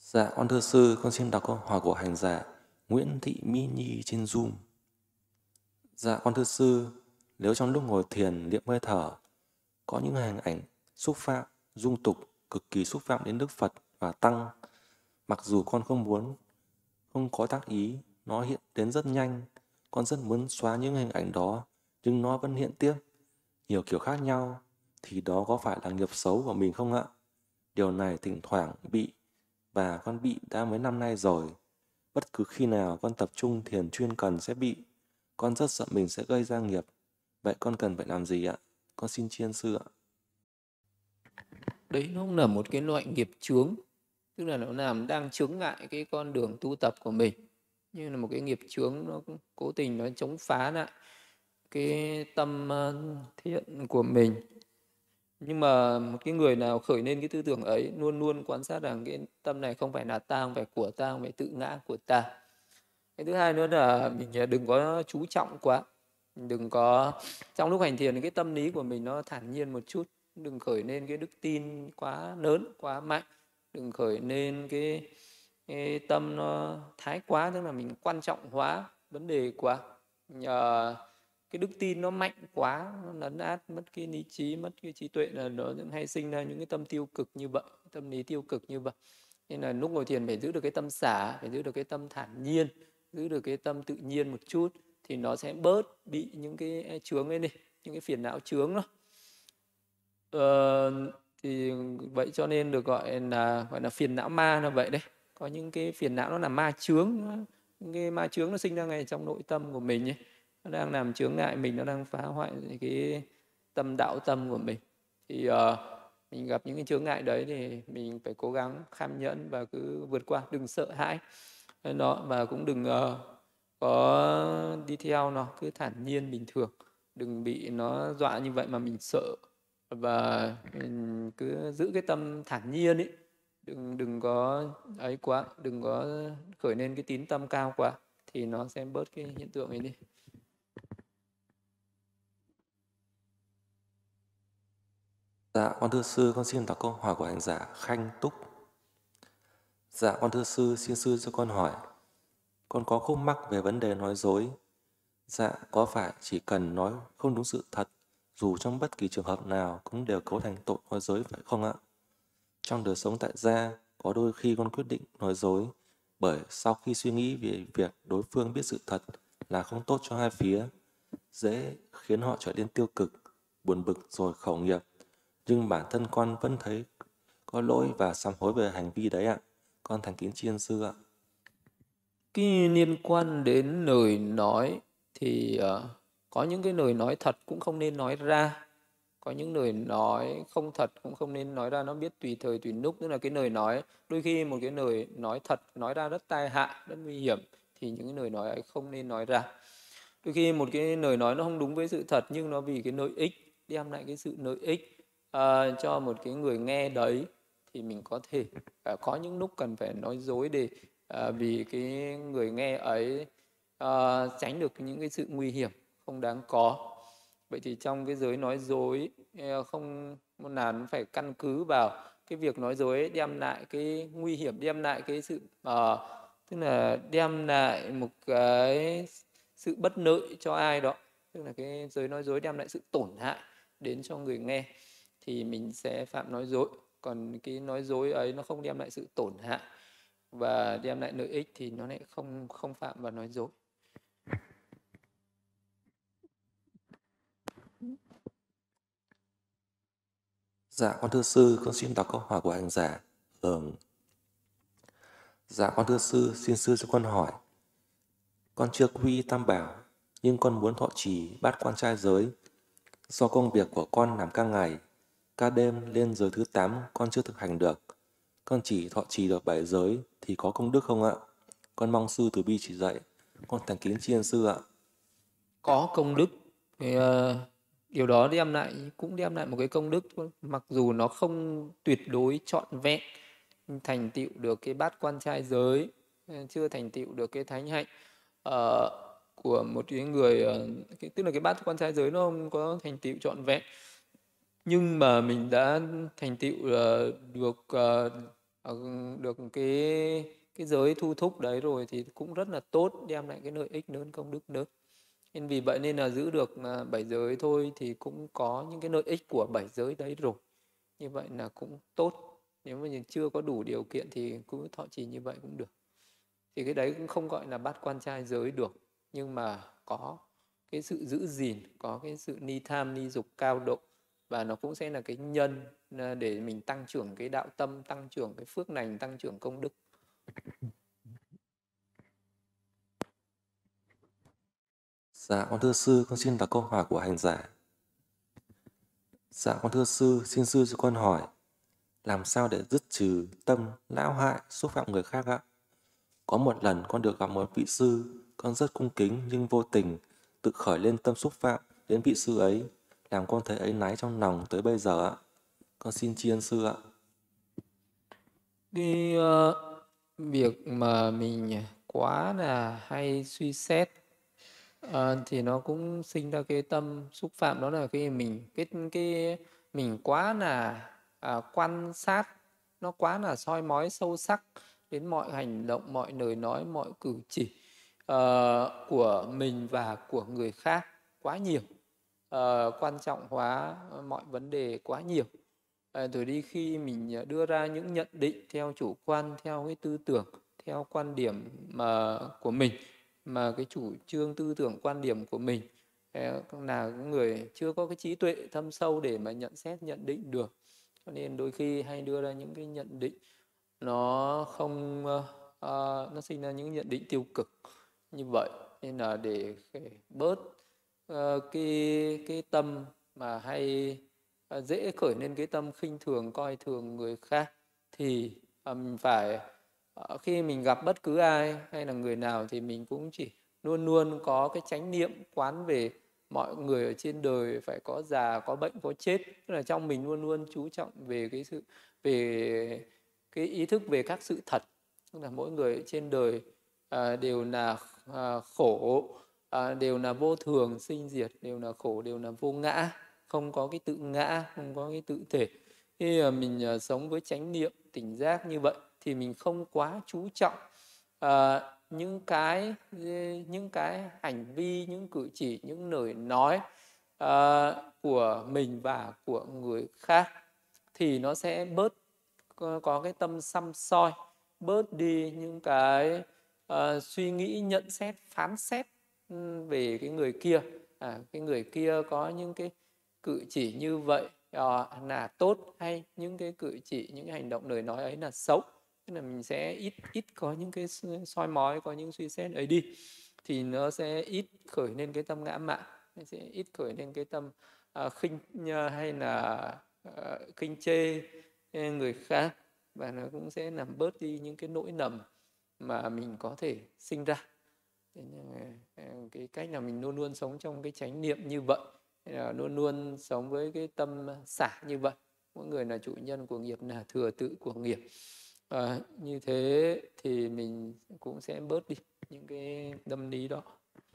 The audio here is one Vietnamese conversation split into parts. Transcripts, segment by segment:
Dạ, con thưa sư, con xin đọc câu hỏi của hành giả Nguyễn Thị Mỹ Nhi trên Zoom. Dạ, con thưa sư, nếu trong lúc ngồi thiền niệm hơi thở có những hình ảnh xúc phạm, dung tục, cực kỳ xúc phạm đến Đức Phật và Tăng, mặc dù con không muốn, không có tác ý, nó hiện đến rất nhanh, con rất muốn xóa những hình ảnh đó, nhưng nó vẫn hiện tiếp, nhiều kiểu khác nhau, thì đó có phải là nghiệp xấu của mình không ạ? Điều này thỉnh thoảng bị, và con bị đã mấy năm nay rồi. Bất cứ khi nào con tập trung thiền chuyên cần sẽ bị. Con rất sợ mình sẽ gây ra nghiệp. Vậy con cần phải làm gì ạ? Con xin tri ân sư ạ. Đấy nó cũng là một cái loại nghiệp chướng, tức là nó làm đang chướng ngại cái con đường tu tập của mình, như là một cái nghiệp chướng nó cố tình nó chống phá lại cái tâm thiện của mình. Nhưng mà một cái người nào khởi lên cái tư tưởng ấy luôn luôn quan sát rằng cái tâm này không phải là ta, không phải của ta, không phải tự ngã của ta. Cái thứ hai nữa là mình đừng có chú trọng quá, đừng có trong lúc hành thiền cái tâm lý của mình nó thản nhiên một chút, đừng khởi lên cái đức tin quá lớn quá mạnh, đừng khởi lên cái tâm nó thái quá, tức là mình quan trọng hóa vấn đề quá. Nhờ cái đức tin nó mạnh quá, nó lấn át mất cái lý trí, mất cái trí tuệ, là nó hay sinh ra những cái tâm tiêu cực như vậy, tâm lý tiêu cực như vậy. Nên là lúc ngồi thiền phải giữ được cái tâm xả, phải giữ được cái tâm thản nhiên, giữ được cái tâm tự nhiên một chút, thì nó sẽ bớt bị những cái chướng ấy đi, những cái phiền não chướng đó. Ờ, thì vậy cho nên được gọi là phiền não ma là vậy đấy. Có những cái phiền não nó là ma chướng, những cái ma chướng nó sinh ra ngay trong nội tâm của mình ấy. Nó đang làm chướng ngại mình, nó đang phá hoại cái tâm đạo tâm của mình. Thì mình gặp những cái chướng ngại đấy thì mình phải cố gắng kham nhẫn và cứ vượt qua, đừng sợ hãi nó, và cũng đừng có đi theo nó, cứ thản nhiên bình thường, đừng bị nó dọa như vậy mà mình sợ. Và mình cứ giữ cái tâm thản nhiên ấy, đừng đừng có ấy quá, đừng có khởi lên cái tín tâm cao quá, thì nó sẽ bớt cái hiện tượng ấy đi. Dạ, con thưa sư, con xin đọc câu hỏi của hành giả Khanh Túc. Dạ, con thưa sư, xin sư cho con hỏi. Con có khúc mắc về vấn đề nói dối. Dạ, có phải chỉ cần nói không đúng sự thật, dù trong bất kỳ trường hợp nào cũng đều cấu thành tội nói dối phải không ạ? Trong đời sống tại gia, có đôi khi con quyết định nói dối, bởi sau khi suy nghĩ về việc đối phương biết sự thật là không tốt cho hai phía, dễ khiến họ trở nên tiêu cực, buồn bực rồi khẩu nghiệp. Nhưng bản thân con vẫn thấy có lỗi và sám hối về hành vi đấy ạ. Con thành kính tri ân sư ạ. Cái liên quan đến lời nói thì có những cái lời nói thật cũng không nên nói ra, có những lời nói không thật cũng không nên nói ra. Nó biết tùy thời tùy lúc, tức là cái lời nói, đôi khi một cái lời nói thật nói ra rất tai hại, rất nguy hiểm, thì những cái lời nói ấy không nên nói ra. Đôi khi một cái lời nói nó không đúng với sự thật, nhưng nó vì cái lợi ích, đem lại cái sự lợi ích cho một cái người nghe đấy, thì mình có thể có những lúc cần phải nói dối để vì cái người nghe ấy tránh được những cái sự nguy hiểm không đáng có. Vậy thì trong cái giới nói dối, không một nào phải căn cứ vào cái việc nói dối ấy đem lại cái nguy hiểm, đem lại cái sự tức là đem lại một cái sự bất lợi cho ai đó, tức là cái giới nói dối đem lại sự tổn hại đến cho người nghe, thì mình sẽ phạm nói dối. Còn cái nói dối ấy nó không đem lại sự tổn hại và đem lại lợi ích thì nó lại không không phạm vào nói dối. Dạ, con thưa sư, con xin đọc câu hỏi của hành giả. Dạ, con thưa sư, xin sư cho con hỏi. Con chưa quy tam bảo, nhưng con muốn thọ trì bát quan trai giới. Do công việc của con làm ca ngày, ca đêm lên giới thứ 8 con chưa thực hành được. Con chỉ thọ trì được 7 giới thì có công đức không ạ? Con mong sư từ bi chỉ dạy. Con thành kính tri ân sư ạ. Có công đức thì, điều đó cũng đem lại một cái công đức thôi. Mặc dù nó không tuyệt đối trọn vẹn, thành tựu được cái bát quan trai giới, chưa thành tựu được cái thánh hạnh ờ, của một cái người, tức là cái bát quan trai giới nó không có thành tựu trọn vẹn, nhưng mà mình đã thành tựu được được cái giới thu thúc đấy rồi thì cũng rất là tốt, đem lại cái lợi ích lớn, công đức lớn. Nên vì vậy nên là giữ được 7 giới thôi thì cũng có những cái lợi ích của 7 giới đấy rồi. Như vậy là cũng tốt. Nếu mà chưa có đủ điều kiện thì cứ thọ trì như vậy cũng được. Thì cái đấy cũng không gọi là bát quan trai giới được, nhưng mà có cái sự giữ gìn, có cái sự ni tham ni dục cao độ, và nó cũng sẽ là cái nhân để mình tăng trưởng cái đạo tâm, tăng trưởng cái phước lành, tăng trưởng công đức. Dạ con thưa sư, con xin đọc câu hỏi của hành giả. Dạ con thưa sư, xin sư cho con hỏi, làm sao để dứt trừ tâm lão hại xúc phạm người khác ạ? Có một lần con được gặp một vị sư, con rất cung kính nhưng vô tình tự khởi lên tâm xúc phạm đến vị sư ấy, làm con thấy áy náy trong lòng tới bây giờ ạ. Con xin tri ân sư ạ. Cái việc mà mình quá là hay suy xét thì nó cũng sinh ra cái tâm xúc phạm, đó là cái mình quá là quan sát, nó quá là soi mói sâu sắc đến mọi hành động, mọi lời nói, mọi cử chỉ của mình và của người khác quá nhiều, quan trọng hóa mọi vấn đề quá nhiều. Rồi đi khi mình đưa ra những nhận định theo chủ quan, theo cái tư tưởng, theo quan điểm của mình, mà cái chủ trương tư tưởng quan điểm của mình là người chưa có cái trí tuệ thâm sâu để mà nhận xét, nhận định được, cho nên đôi khi hay đưa ra những cái nhận định nó không nó sinh ra những nhận định tiêu cực như vậy. Nên là để bớt cái tâm mà hay dễ khởi lên cái tâm khinh thường, coi thường người khác, thì mình phải khi mình gặp bất cứ ai hay là người nào thì mình cũng chỉ luôn luôn có cái chánh niệm quán về mọi người ở trên đời phải có già, có bệnh, có chết. Tức là trong mình luôn luôn chú trọng về về cái ý thức về các sự thật. Tức là mỗi người trên đời đều là khổ, đều là vô thường sinh diệt, đều là khổ, đều là vô ngã, không có cái tự ngã, không có cái tự thể. Khi mình sống với chánh niệm tỉnh giác như vậy thì mình không quá chú trọng những cái hành vi, những cử chỉ, những lời nói của mình và của người khác, thì nó sẽ bớt có cái tâm săm soi, bớt đi những cái suy nghĩ, nhận xét, phán xét về cái người kia. Cái người kia có những cái cử chỉ như vậy là tốt, hay những cái cử chỉ, những cái hành động lời nói ấy là xấu. Tức là mình sẽ ít có những cái soi mói, có những suy xét ấy đi, thì nó sẽ ít khởi lên cái tâm ngã mạn, nó sẽ ít khởi lên cái tâm khinh hay là khinh chê người khác, và nó cũng sẽ làm bớt đi những cái nỗi lầm mà mình có thể sinh ra. Cái cách là mình luôn luôn sống trong cái chánh niệm như vậy, luôn luôn sống với cái tâm xả như vậy. Mỗi người là chủ nhân của nghiệp, là thừa tự của nghiệp. Như thế thì mình cũng sẽ bớt đi những cái tâm lý đó.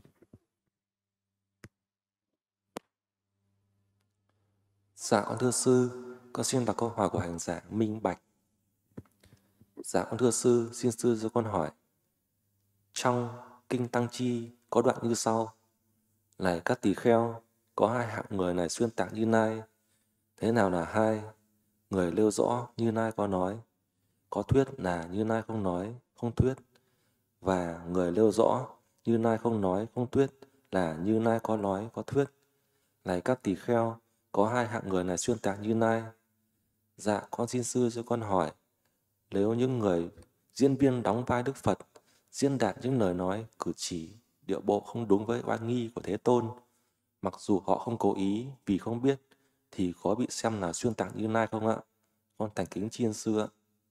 Dạ con thưa sư, con xin đọc câu hỏi của hành giả Minh Bạch. Dạ con thưa sư, xin sư cho con hỏi. Trong Kinh Tăng Chi có đoạn như sau: Này các tỳ kheo, có hai hạng người này xuyên tạc Như Lai. Thế nào là hai? Người nêu rõ Như Lai có nói, có thuyết là Như Lai không nói, không thuyết. Và người nêu rõ Như Lai không nói, không thuyết là Như Lai có nói, có thuyết. Này các tỳ kheo, có hai hạng người này xuyên tạc Như Lai. Dạ con xin sư cho con hỏi, nếu những người diễn viên đóng vai Đức Phật diễn đạt những lời nói, cử chỉ, điệu bộ không đúng với oai nghi của Thế Tôn, mặc dù họ không cố ý vì không biết, thì có bị xem là xuyên tạc Như Lai không ạ? Con thành kính tri ân sư ạ.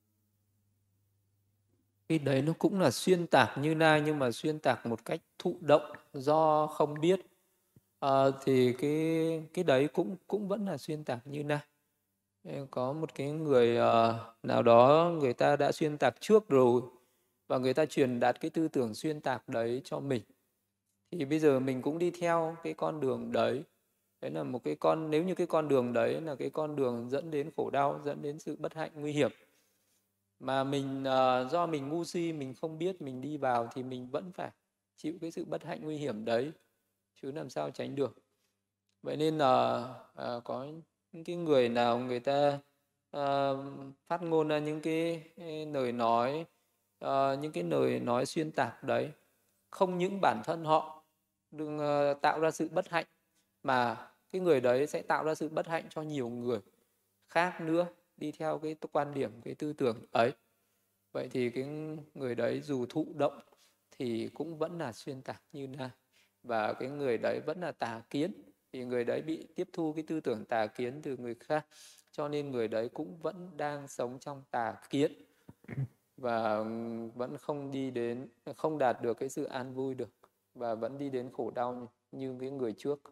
Cái đấy nó cũng là xuyên tạc Như Lai, nhưng mà xuyên tạc một cách thụ động do không biết. Thì cái đấy cũng vẫn là xuyên tạc Như Lai. Có một cái người nào đó, người ta đã xuyên tạc trước rồi, và người ta truyền đạt cái tư tưởng xuyên tạc đấy cho mình, thì bây giờ mình cũng đi theo cái con đường đấy. Đấy là một nếu như cái con đường đấy là cái con đường dẫn đến khổ đau, dẫn đến sự bất hạnh nguy hiểm, Mà mình do mình ngu si, mình không biết, mình đi vào thì mình vẫn phải chịu cái sự bất hạnh nguy hiểm đấy, chứ làm sao tránh được. Vậy nên là có những cái người nào người ta phát ngôn ra những cái lời nói, những cái lời nói xuyên tạc đấy, không những bản thân họ đừng tạo ra sự bất hạnh, mà cái người đấy sẽ tạo ra sự bất hạnh cho nhiều người khác nữa đi theo cái quan điểm, cái tư tưởng ấy. Vậy thì cái người đấy dù thụ động thì cũng vẫn là xuyên tạc như này, và cái người đấy vẫn là tà kiến, thì người đấy bị tiếp thu cái tư tưởng tà kiến từ người khác, cho nên người đấy cũng vẫn đang sống trong tà kiến và vẫn không đạt được cái sự an vui được, và vẫn đi đến khổ đau như cái người trước.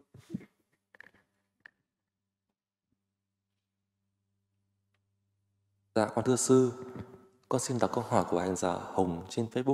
Dạ con thưa sư, con xin đọc câu hỏi của hành giả Hồng trên Facebook.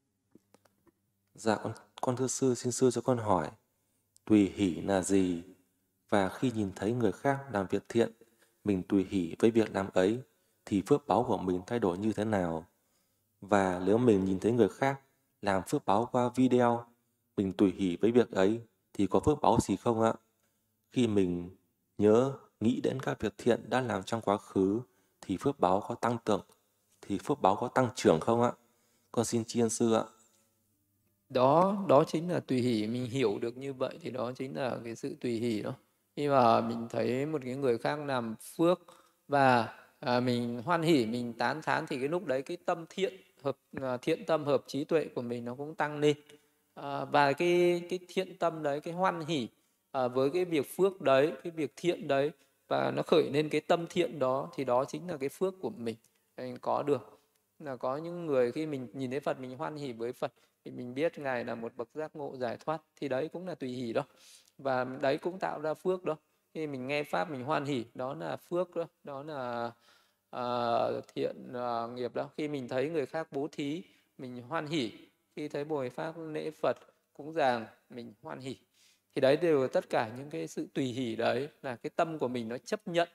Dạ con thưa sư, xin sư cho con hỏi, tùy hỷ là gì? Và khi nhìn thấy người khác làm việc thiện, mình tùy hỷ với việc làm ấy, thì phước báo của mình thay đổi như thế nào? Và nếu mình nhìn thấy người khác làm phước báo qua video, mình tùy hỷ với việc ấy, thì có phước báo gì không ạ? Khi mình nghĩ đến các việc thiện đã làm trong quá khứ, thì phước báo có tăng trưởng không ạ? Con xin tri ân sư ạ. Đó chính là tùy hỷ. Mình hiểu được như vậy thì đó chính là cái sự tùy hỷ đó. Khi mà mình thấy một cái người khác làm phước và mình hoan hỷ, mình tán thán, thì cái lúc đấy cái tâm thiện tâm hợp trí tuệ của mình nó cũng tăng lên. Và cái thiện tâm đấy, cái hoan hỷ với cái việc phước đấy, cái việc thiện đấy, và nó khởi lên cái tâm thiện đó, thì đó chính là cái phước của mình có được. Là có những người khi mình nhìn thấy Phật, mình hoan hỷ với Phật, thì mình biết Ngài là một bậc giác ngộ giải thoát, thì đấy cũng là tùy hỷ đó, và đấy cũng tạo ra phước đó. Khi mình nghe Pháp mình hoan hỷ, đó là phước đó, đó là thiện nghiệp đó. Khi mình thấy người khác bố thí, mình hoan hỷ. Khi thấy buổi Pháp lễ Phật cúng dường, mình hoan hỷ. Thì đấy đều là tất cả những cái sự tùy hỷ đấy, là cái tâm của mình nó chấp nhận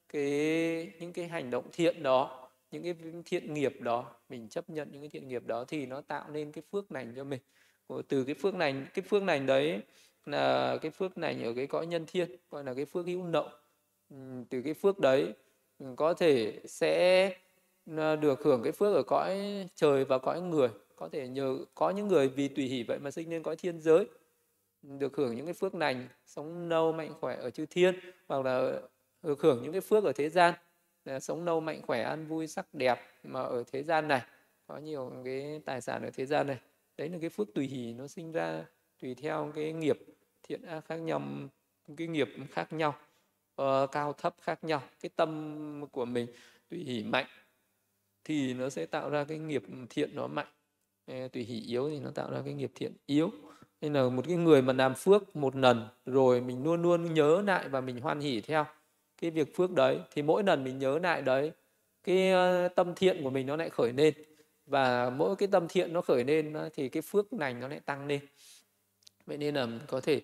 những cái hành động thiện đó, những cái thiện nghiệp đó, mình chấp nhận những cái thiện nghiệp đó, thì nó tạo nên cái phước lành cho mình. Từ cái phước lành đấy là cái phước lành ở cái cõi nhân thiên, gọi là cái phước hữu nậu. Từ cái phước đấy mình có thể sẽ được hưởng cái phước ở cõi trời và cõi người. Có thể có những người vì tùy hỷ vậy mà sinh lên cõi thiên giới, được hưởng những cái phước lành, sống lâu mạnh khỏe ở chư thiên, hoặc là được hưởng những cái phước ở thế gian, là sống lâu mạnh khỏe an vui sắc đẹp mà ở thế gian này, có nhiều cái tài sản ở thế gian này. Đấy là cái phước tùy hỷ, nó sinh ra tùy theo cái nghiệp thiện ác khác nhau, cái nghiệp khác nhau, cao thấp khác nhau. Cái tâm của mình tùy hỷ mạnh thì nó sẽ tạo ra cái nghiệp thiện nó mạnh, tùy hỷ yếu thì nó tạo ra cái nghiệp thiện yếu. Nên là một cái người mà làm phước một lần rồi mình luôn luôn nhớ lại và mình hoan hỷ theo cái việc phước đấy, thì mỗi lần mình nhớ lại đấy, cái tâm thiện của mình nó lại khởi lên, và mỗi cái tâm thiện nó khởi lên thì cái phước lành nó lại tăng lên. Vậy nên là có thể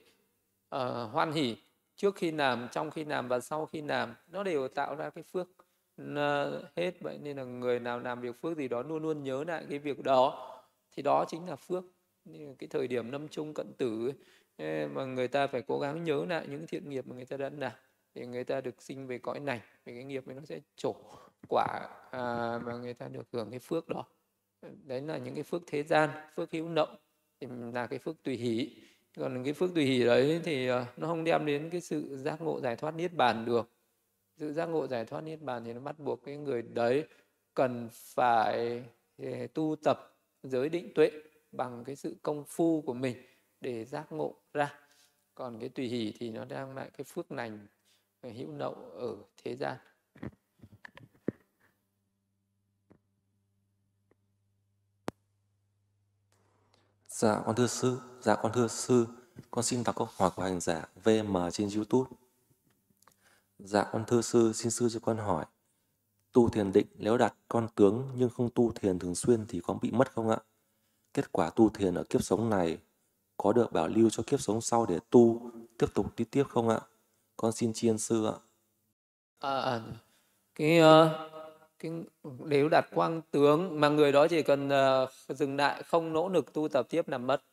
hoan hỷ trước khi làm, trong khi làm và sau khi làm, nó đều tạo ra cái phước hết. Vậy nên là người nào làm việc phước gì đó luôn luôn nhớ lại cái việc đó, thì đó chính là phước. Như cái thời điểm lâm chung cận tử ấy, mà người ta phải cố gắng nhớ lại những thiện nghiệp mà người ta đã làm, để người ta được sinh về cõi này, vì cái nghiệp ấy nó sẽ trổ quả mà người ta được hưởng cái phước đó. Đấy là những cái phước thế gian. Phước hữu nậu thì là cái phước tùy hỷ. Còn cái phước tùy hỷ đấy thì nó không đem đến cái sự giác ngộ giải thoát niết bàn được. Sự giác ngộ giải thoát niết bàn thì nó bắt buộc cái người đấy cần phải tu tập giới định tuệ bằng cái sự công phu của mình để giác ngộ ra. Còn cái tùy hỷ thì nó đang lại cái phước lành hữu nậu ở thế gian. Dạ con thưa sư, con xin đọc câu hỏi của hành giả VM trên YouTube. Dạ con thưa sư, xin sư cho con hỏi, tu thiền định nếu đặt con tướng nhưng không tu thiền thường xuyên thì có bị mất không ạ? Kết quả tu thiền ở kiếp sống này có được bảo lưu cho kiếp sống sau để tu tiếp tục đi tiếp không ạ? Con xin tri ân sư ạ. Cái cái nếu đặt quang tướng mà người đó chỉ cần dừng lại, không nỗ lực tu tập tiếp là mất.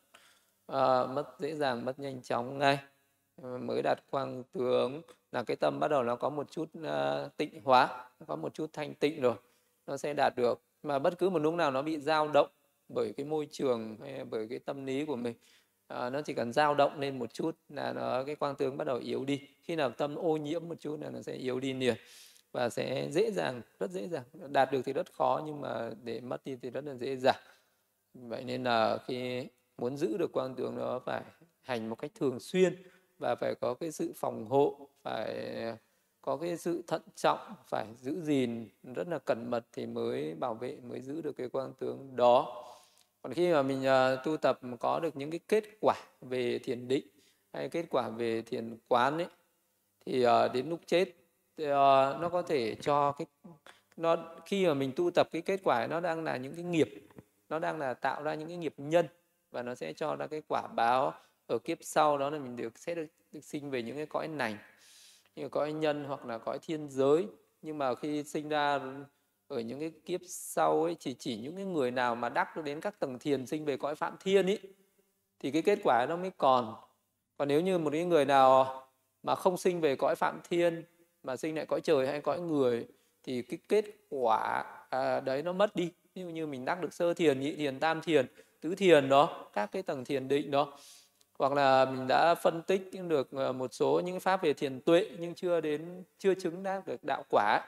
Mất dễ dàng, mất nhanh chóng ngay. Mới đạt quang tướng là cái tâm bắt đầu nó có một chút tịnh hóa, có một chút thanh tịnh rồi, nó sẽ đạt được. Mà bất cứ một lúc nào nó bị dao động bởi cái môi trường hay bởi cái tâm lý của mình, nó chỉ cần dao động lên một chút là cái quang tướng bắt đầu yếu đi. Khi nào tâm ô nhiễm một chút là nó sẽ yếu đi liền, và sẽ dễ dàng, rất dễ dàng. Đạt được thì rất khó, nhưng mà để mất đi thì rất là dễ dàng. Vậy nên là khi muốn giữ được quang tướng đó phải hành một cách thường xuyên, và phải có cái sự phòng hộ, phải có cái sự thận trọng, phải giữ gìn rất là cẩn mật thì mới bảo vệ, mới giữ được cái quang tướng đó. Còn khi mà mình tu tập có được những cái kết quả về thiền định hay kết quả về thiền quán ấy, thì đến lúc chết thì, nó có thể cho cái nó khi mà mình tu tập cái kết quả ấy, nó đang là những cái nghiệp, nó đang là tạo ra những cái nghiệp nhân, và nó sẽ cho ra cái quả báo ở kiếp sau, đó là mình sẽ được sinh về những cái cõi lành, như cõi nhân hoặc là cõi thiên giới. Nhưng mà khi sinh ra ở những cái kiếp sau ấy, chỉ những cái người nào mà đắc được đến các tầng thiền sinh về cõi phạm thiên ấy, thì cái kết quả nó mới còn. Còn nếu như một cái người nào mà không sinh về cõi phạm thiên mà sinh lại cõi trời hay cõi người, thì cái kết quả đấy nó mất đi. Ví dụ như mình đắc được sơ thiền, nhị thiền, tam thiền, tứ thiền đó, các cái tầng thiền định đó, hoặc là mình đã phân tích được một số những cái pháp về thiền tuệ nhưng chưa chứng đắc được đạo quả,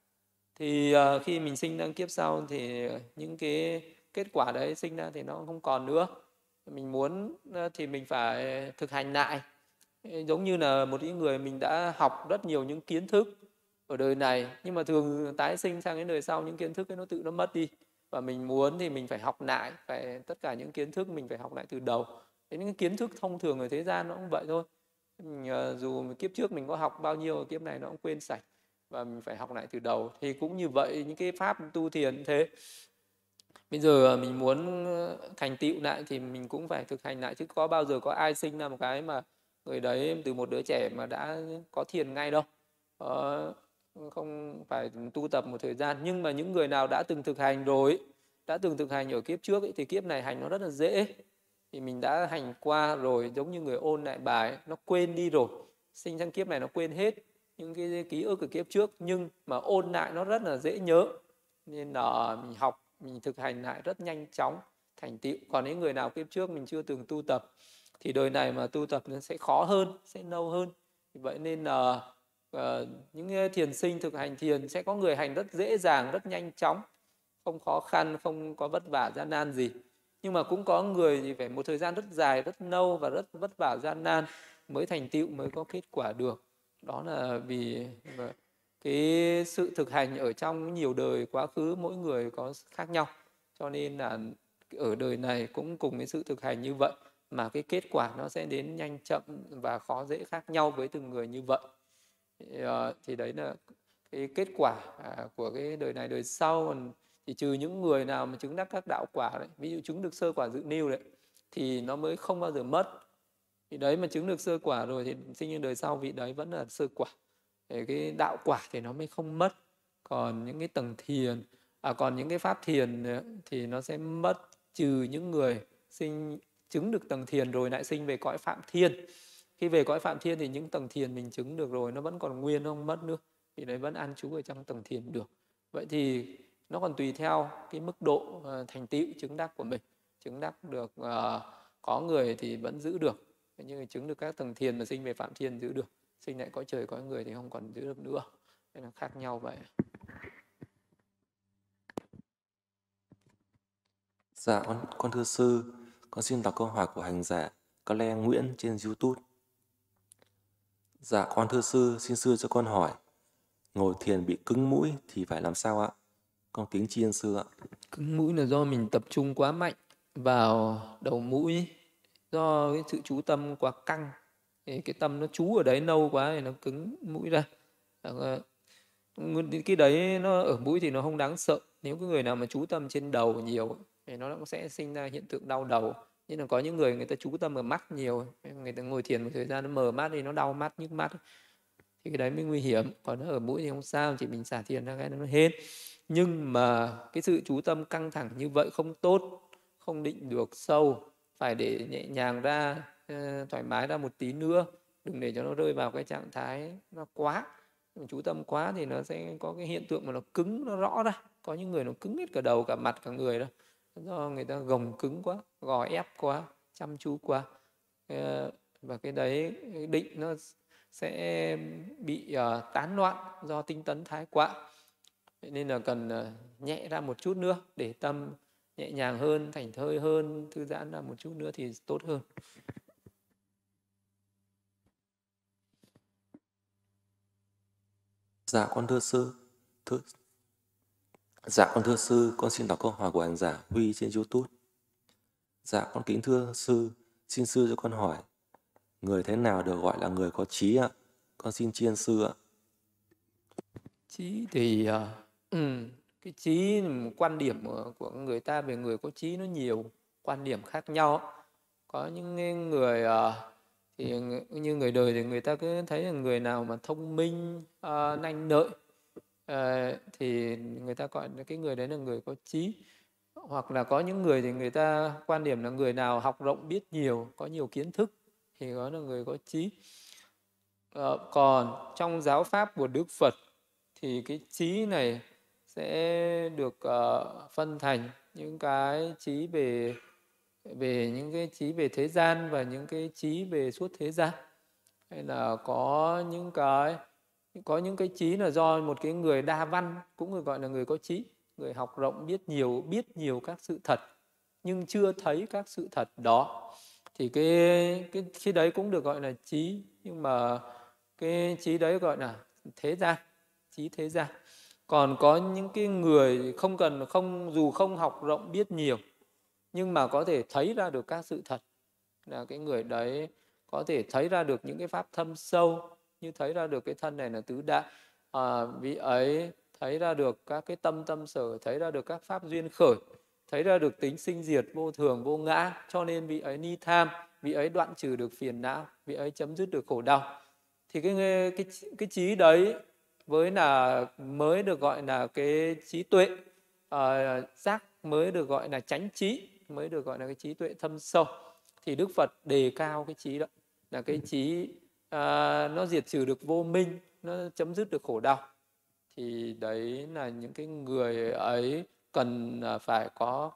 thì khi mình sinh ra kiếp sau thì những cái kết quả đấy sinh ra thì nó không còn nữa. Mình muốn thì mình phải thực hành lại. Giống như là một cái người mình đã học rất nhiều những kiến thức ở đời này, nhưng mà thường tái sinh sang cái đời sau, những kiến thức ấy nó tự nó mất đi, và mình muốn thì mình phải học lại, phải tất cả những kiến thức mình phải học lại từ đầu. Những cái kiến thức thông thường ở thế gian nó cũng vậy thôi. Dù kiếp trước mình có học bao nhiêu, kiếp này nó cũng quên sạch, và mình phải học lại từ đầu. Thì cũng như vậy, những cái pháp tu thiền cũng thế. Bây giờ mình muốn thành tựu lại thì mình cũng phải thực hành lại, chứ có bao giờ có ai sinh ra một cái mà người đấy từ một đứa trẻ mà đã có thiền ngay đâu. Không phải tu tập một thời gian, nhưng mà những người nào đã từng thực hành rồi, đã từng thực hành ở kiếp trước ấy, thì kiếp này hành nó rất là dễ. Thì mình đã hành qua rồi, giống như người ôn lại bài, nó quên đi rồi, sinh sang kiếp này nó quên hết những cái ký ức của kiếp trước, nhưng mà ôn lại nó rất là dễ nhớ, nên là mình học, mình thực hành lại rất nhanh chóng thành tựu. Còn những người nào kiếp trước mình chưa từng tu tập thì đời này mà tu tập nó sẽ khó hơn, sẽ lâu hơn. Vậy nên là những thiền sinh thực hành thiền sẽ có người hành rất dễ dàng, rất nhanh chóng, không khó khăn, không có vất vả gian nan gì. Nhưng mà cũng có người thì phải một thời gian rất dài, rất lâu và rất vất vả gian nan mới thành tựu, mới có kết quả được. Đó là vì cái sự thực hành ở trong nhiều đời quá khứ mỗi người có khác nhau, cho nên là ở đời này cũng cùng cái sự thực hành như vậy mà cái kết quả nó sẽ đến nhanh chậm và khó dễ khác nhau với từng người như vậy. Thì đấy là cái kết quả của cái đời này. Đời sau thì trừ những người nào mà chứng đắc các đạo quả đấy, ví dụ chứng được sơ quả dự niu đấy, thì nó mới không bao giờ mất. Thì đấy, mà chứng được sơ quả rồi thì sinh như đời sau vị đấy vẫn là sơ quả. Để cái đạo quả thì nó mới không mất. Còn những cái tầng thiền, còn những cái pháp thiền thì nó sẽ mất, trừ những người chứng được tầng thiền rồi lại sinh về cõi phạm thiên. Khi về cõi phạm thiên thì những tầng thiền mình chứng được rồi nó vẫn còn nguyên, không mất nữa, thì đấy vẫn an trú ở trong tầng thiền được. Vậy thì nó còn tùy theo cái mức độ thành tựu chứng đắc của mình. Chứng đắc được, có người thì vẫn giữ được, nhưng chứng được các tầng thiền mà sinh về phạm thiên giữ được, sinh lại cõi trời cõi người thì không còn giữ được nữa. Nên là khác nhau vậy. Dạ, con thưa sư, con xin đọc câu hỏi của hành giả có lẽ Nguyễn trên YouTube. Dạ, con thưa sư, xin sư cho con hỏi, ngồi thiền bị cứng mũi thì phải làm sao ạ? Con kính tri ân sư ạ. Cứng mũi là do mình tập trung quá mạnh vào đầu mũi, do cái sự chú tâm quá căng, thì cái tâm nó chú ở đấy lâu quá thì nó cứng mũi ra. Cái đấy nó ở mũi thì nó không đáng sợ. Nếu cái người nào mà chú tâm trên đầu nhiều thì nó cũng sẽ sinh ra hiện tượng đau đầu. Nhưng là có những người ta chú tâm ở mắt nhiều, người ta ngồi thiền một thời gian nó mờ mắt thì nó đau mắt, nhức mắt, thì cái đấy mới nguy hiểm. Còn nó ở mũi thì không sao, chỉ mình xả thiền ra cái nó hết. Nhưng mà cái sự chú tâm căng thẳng như vậy không tốt, không định được sâu, phải để nhẹ nhàng ra, thoải mái ra một tí nữa, đừng để cho nó rơi vào cái trạng thái nó quá. Chú tâm quá thì nó sẽ có cái hiện tượng mà nó cứng, nó rõ ra. Có những người nó cứng hết cả đầu, cả mặt, cả người đó. Do người ta gồng cứng quá, gò ép quá, chăm chú quá. Và cái đấy, cái định nó sẽ bị tán loạn do tinh tấn thái quá. Vậy nên là cần nhẹ ra một chút nữa để tâm nhẹ nhàng hơn, thảnh thơi hơn, thư giãn ra một chút nữa thì tốt hơn. Dạ con thưa sư, thưa, dạ con thưa sư, con xin đọc câu hỏi của hành giả Huy trên YouTube. Dạ con kính thưa sư, xin sư cho con hỏi, người thế nào được gọi là người có trí ạ? Con xin tri ân sư ạ. Trí thì cái trí là một quan điểm của người ta về người có trí nó nhiều quan điểm khác nhau. Có những người thì như người đời thì người ta cứ thấy là người nào mà thông minh, nhanh nhạy, thì người ta gọi là cái người đấy là người có trí. Hoặc là có những người thì người ta quan điểm là người nào học rộng biết nhiều, có nhiều kiến thức thì đó là người có trí. Còn trong giáo pháp của Đức Phật thì cái trí này sẽ được phân thành những cái trí về những cái trí về thế gian và những cái trí về suốt thế gian. Hay là có những cái trí là do một cái người đa văn, cũng được gọi là người có trí, người học rộng biết nhiều các sự thật nhưng chưa thấy các sự thật đó, thì cái đấy cũng được gọi là trí. Nhưng mà cái trí đấy gọi là thế gian, trí thế gian. Còn có những cái người dù không học rộng biết nhiều nhưng mà có thể thấy ra được các sự thật, là cái người đấy có thể thấy ra được những cái pháp thâm sâu, như thấy ra được cái thân này là tứ đại, vị ấy thấy ra được các cái tâm sở, thấy ra được các pháp duyên khởi, thấy ra được tính sinh diệt vô thường vô ngã, cho nên vị ấy ni tham, vị ấy đoạn trừ được phiền não, vị ấy chấm dứt được khổ đau. Thì cái trí đấy mới được gọi là cái trí tuệ, giác mới được gọi là chánh trí, mới được gọi là cái trí tuệ thâm sâu. Thì Đức Phật đề cao cái trí đó là cái trí nó diệt trừ được vô minh, nó chấm dứt được khổ đau. Thì đấy là những cái người ấy cần phải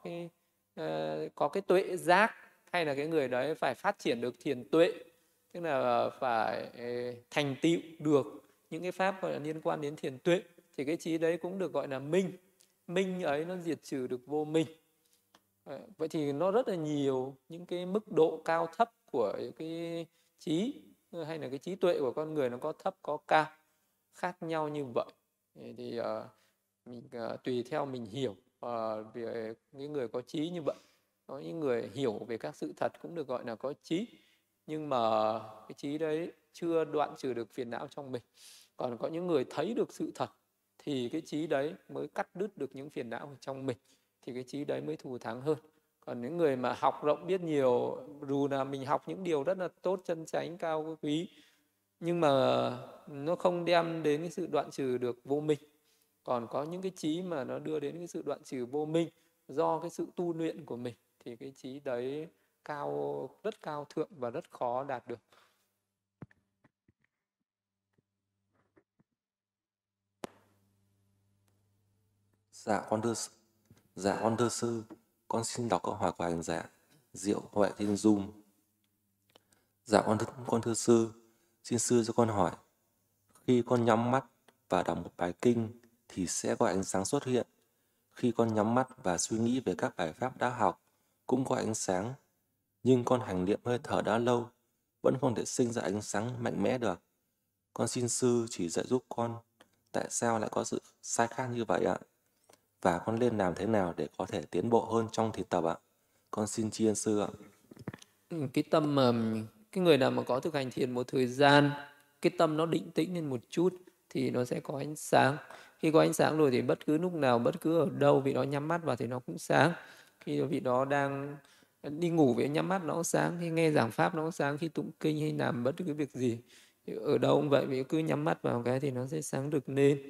có cái tuệ giác, hay là cái người đấy phải phát triển được thiền tuệ, tức là phải thành tựu được những cái pháp gọi là liên quan đến thiền tuệ, thì cái trí đấy cũng được gọi là minh ấy nó diệt trừ được vô minh. Vậy thì nó rất là nhiều những cái mức độ cao thấp của cái trí hay là cái trí tuệ của con người, nó có thấp có cao khác nhau như vậy. Thì mình tùy theo mình hiểu về những người có trí như vậy. Có những người hiểu về các sự thật cũng được gọi là có trí, nhưng mà cái trí đấy chưa đoạn trừ được phiền não trong mình. Còn có những người thấy được sự thật thì cái trí đấy mới cắt đứt được những phiền não ở trong mình, thì cái trí đấy mới thù thắng hơn. Còn những người mà học rộng biết nhiều, dù là mình học những điều rất là tốt, chân chánh, cao quý, nhưng mà nó không đem đến cái sự đoạn trừ được vô minh. Còn có những cái trí mà nó đưa đến cái sự đoạn trừ vô minh do cái sự tu luyện của mình, thì cái trí đấy rất cao thượng và rất khó đạt được. Dạ con thưa sư, con xin đọc câu hỏi của hành giả Diệu Huệ trên Zoom. Dạ con thưa sư, xin sư cho con hỏi, khi con nhắm mắt và đọc một bài kinh thì sẽ có ánh sáng xuất hiện. Khi con nhắm mắt và suy nghĩ về các bài pháp đã học cũng có ánh sáng, nhưng con hành niệm hơi thở đã lâu vẫn không thể sinh ra ánh sáng mạnh mẽ được. Con xin sư chỉ dạy giúp con tại sao lại có sự sai khác như vậy ạ? Và con nên làm thế nào để có thể tiến bộ hơn trong thực tập ạ? Con xin tri ân sư ạ. Cái tâm mà cái người nào mà có thực hành thiền một thời gian, cái tâm nó định tĩnh lên một chút thì nó sẽ có ánh sáng. Khi có ánh sáng rồi thì bất cứ lúc nào, bất cứ ở đâu vị đó nhắm mắt vào thì nó cũng sáng. Khi vị đó đang đi ngủ với nhắm mắt nó cũng sáng, khi nghe giảng pháp nó cũng sáng, khi tụng kinh hay làm bất cứ việc gì thì ở đâu cũng vậy, vị cứ nhắm mắt vào cái thì nó sẽ sáng được lên.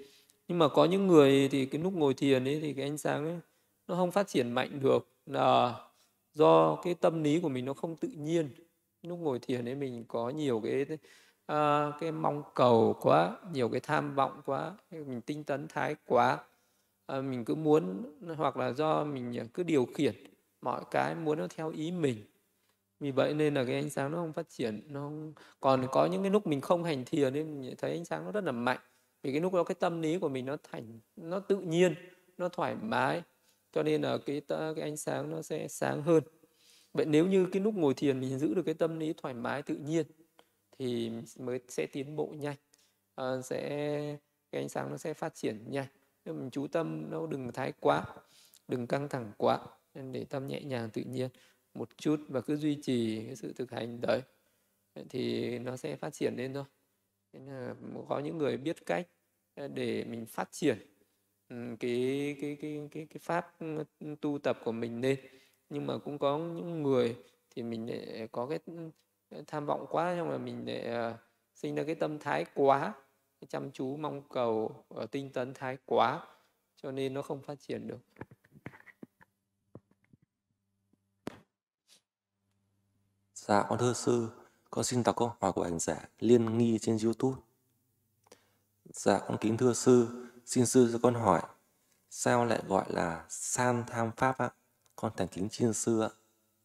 Nhưng mà có những người thì cái lúc ngồi thiền ấy thì cái ánh sáng ấy, nó không phát triển mạnh được, là do cái tâm lý của mình nó không tự nhiên. Lúc ngồi thiền ấy mình có nhiều cái mong cầu quá, nhiều cái tham vọng quá, mình tinh tấn thái quá, mình cứ muốn, hoặc là do mình cứ điều khiển mọi cái muốn nó theo ý mình. Vì vậy nên là cái ánh sáng nó không phát triển, nó không... Còn có những cái lúc mình không hành thiền nên mình thấy ánh sáng nó rất là mạnh. Vì cái lúc đó cái tâm lý của mình nó tự nhiên, nó thoải mái, cho nên là cái ánh sáng nó sẽ sáng hơn. Vậy nếu như cái lúc ngồi thiền mình giữ được cái tâm lý thoải mái tự nhiên thì mới sẽ tiến bộ nhanh, cái ánh sáng nó sẽ phát triển nhanh. Nếu mình chú tâm nó đừng thái quá, đừng căng thẳng quá, nên để tâm nhẹ nhàng tự nhiên một chút và cứ duy trì cái sự thực hành đấy thì nó sẽ phát triển lên thôi. Nên là có những người biết cách để mình phát triển cái pháp tu tập của mình lên, nhưng mà cũng có những người thì mình lại có cái tham vọng quá, xong là mình lại sinh ra cái tâm thái quá, cái chăm chú mong cầu tinh tấn thái quá, cho nên nó không phát triển được. Dạ con thưa sư, con xin đọc câu hỏi của hành giả Liên Nghi trên YouTube. Dạ con kính thưa sư, xin sư cho con hỏi, sao lại gọi là san tham pháp ạ? Con thành kính xin sư ạ.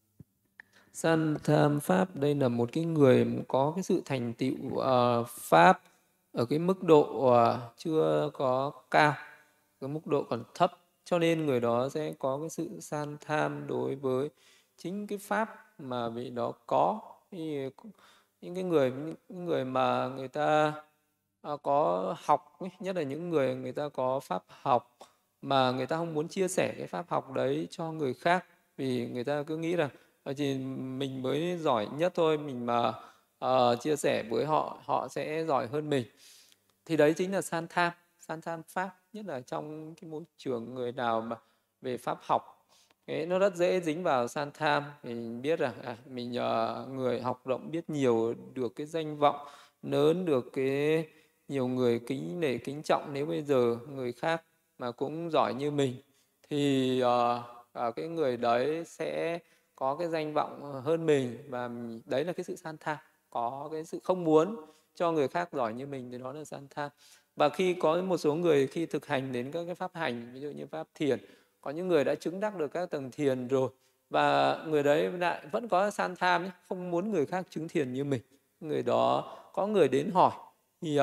San tham pháp đây là một cái người có cái sự thành tựu pháp ở cái mức độ chưa có cao, cái mức độ còn thấp, cho nên người đó sẽ có cái sự san tham đối với chính cái pháp mà vị đó có. Thì những người mà người ta có học ấy, nhất là những người người ta có pháp học mà người ta không muốn chia sẻ cái pháp học đấy cho người khác, vì người ta cứ nghĩ rằng thì mình mới giỏi nhất thôi, mình mà chia sẻ với họ, họ sẽ giỏi hơn mình, thì đấy chính là san tham pháp. Nhất là trong cái môi trường người nào mà về pháp học ấy, nó rất dễ dính vào san tham. Mình biết rằng mình người học rộng biết nhiều, được cái danh vọng lớn, được cái nhiều người kính nể kính trọng. Nếu bây giờ người khác mà cũng giỏi như mình thì cái người đấy sẽ có cái danh vọng hơn mình, và đấy là cái sự san tham. Có cái sự không muốn cho người khác giỏi như mình thì đó là san tham. Và khi có một số người khi thực hành đến các cái pháp hành, ví dụ như pháp thiền, có những người đã chứng đắc được các tầng thiền rồi, và người đấy lại vẫn có san tham ấy, không muốn người khác chứng thiền như mình. Người đó có người đến hỏi thì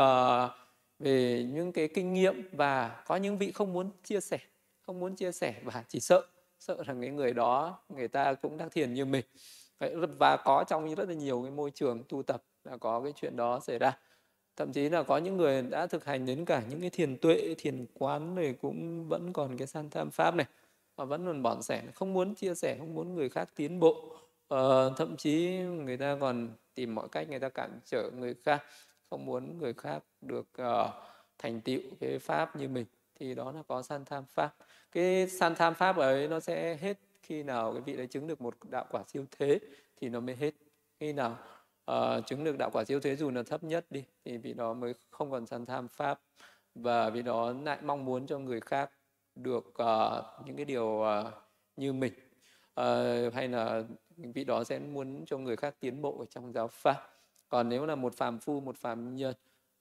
về những cái kinh nghiệm, và có những vị không muốn chia sẻ và chỉ sợ rằng cái người đó người ta cũng đắc thiền như mình. Và có trong rất là nhiều cái môi trường tu tập là có cái chuyện đó xảy ra. Thậm chí là có những người đã thực hành đến cả những cái thiền tuệ, thiền quán này cũng vẫn còn cái san tham pháp này, và vẫn còn bỏn sẻn, không muốn chia sẻ, không muốn người khác tiến bộ. Thậm chí người ta còn tìm mọi cách người ta cản trở người khác, không muốn người khác được thành tựu cái pháp như mình, thì đó là có san tham pháp. Cái san tham pháp ấy nó sẽ hết khi nào cái vị đấy chứng được một đạo quả siêu thế thì nó mới hết. Khi nào chứng được đạo quả siêu thế dù là thấp nhất đi thì vị đó mới không còn san tham pháp, và vị đó lại mong muốn cho người khác được những cái điều như mình, hay là vị đó sẽ muốn cho người khác tiến bộ ở trong giáo pháp. Còn nếu là một phàm phu, một phàm nhân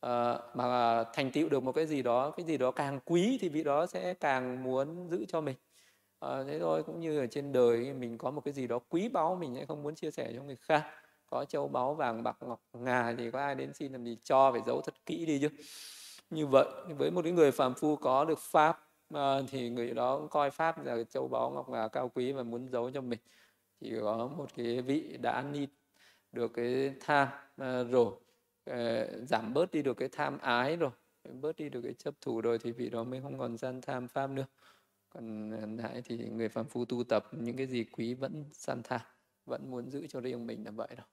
mà thành tựu được một cái gì đó càng quý thì vị đó sẽ càng muốn giữ cho mình. Thế thôi, cũng như ở trên đời mình có một cái gì đó quý báu mình sẽ không muốn chia sẻ cho người khác. Có châu báu vàng bạc ngọc ngà thì có ai đến xin làm gì cho, phải giấu thật kỹ đi chứ. Như vậy với một cái người phàm phu có được pháp thì người đó cũng coi pháp là châu báu ngọc ngà cao quý và muốn giấu cho mình. Chỉ có một cái vị đã nít được cái tham rồi, giảm bớt đi được cái tham ái rồi, bớt đi được cái chấp thủ rồi, thì vị đó mới không còn san tham pháp nữa. Còn lại thì người phàm phu tu tập những cái gì quý vẫn san tham, vẫn muốn giữ cho riêng mình là vậy đâu.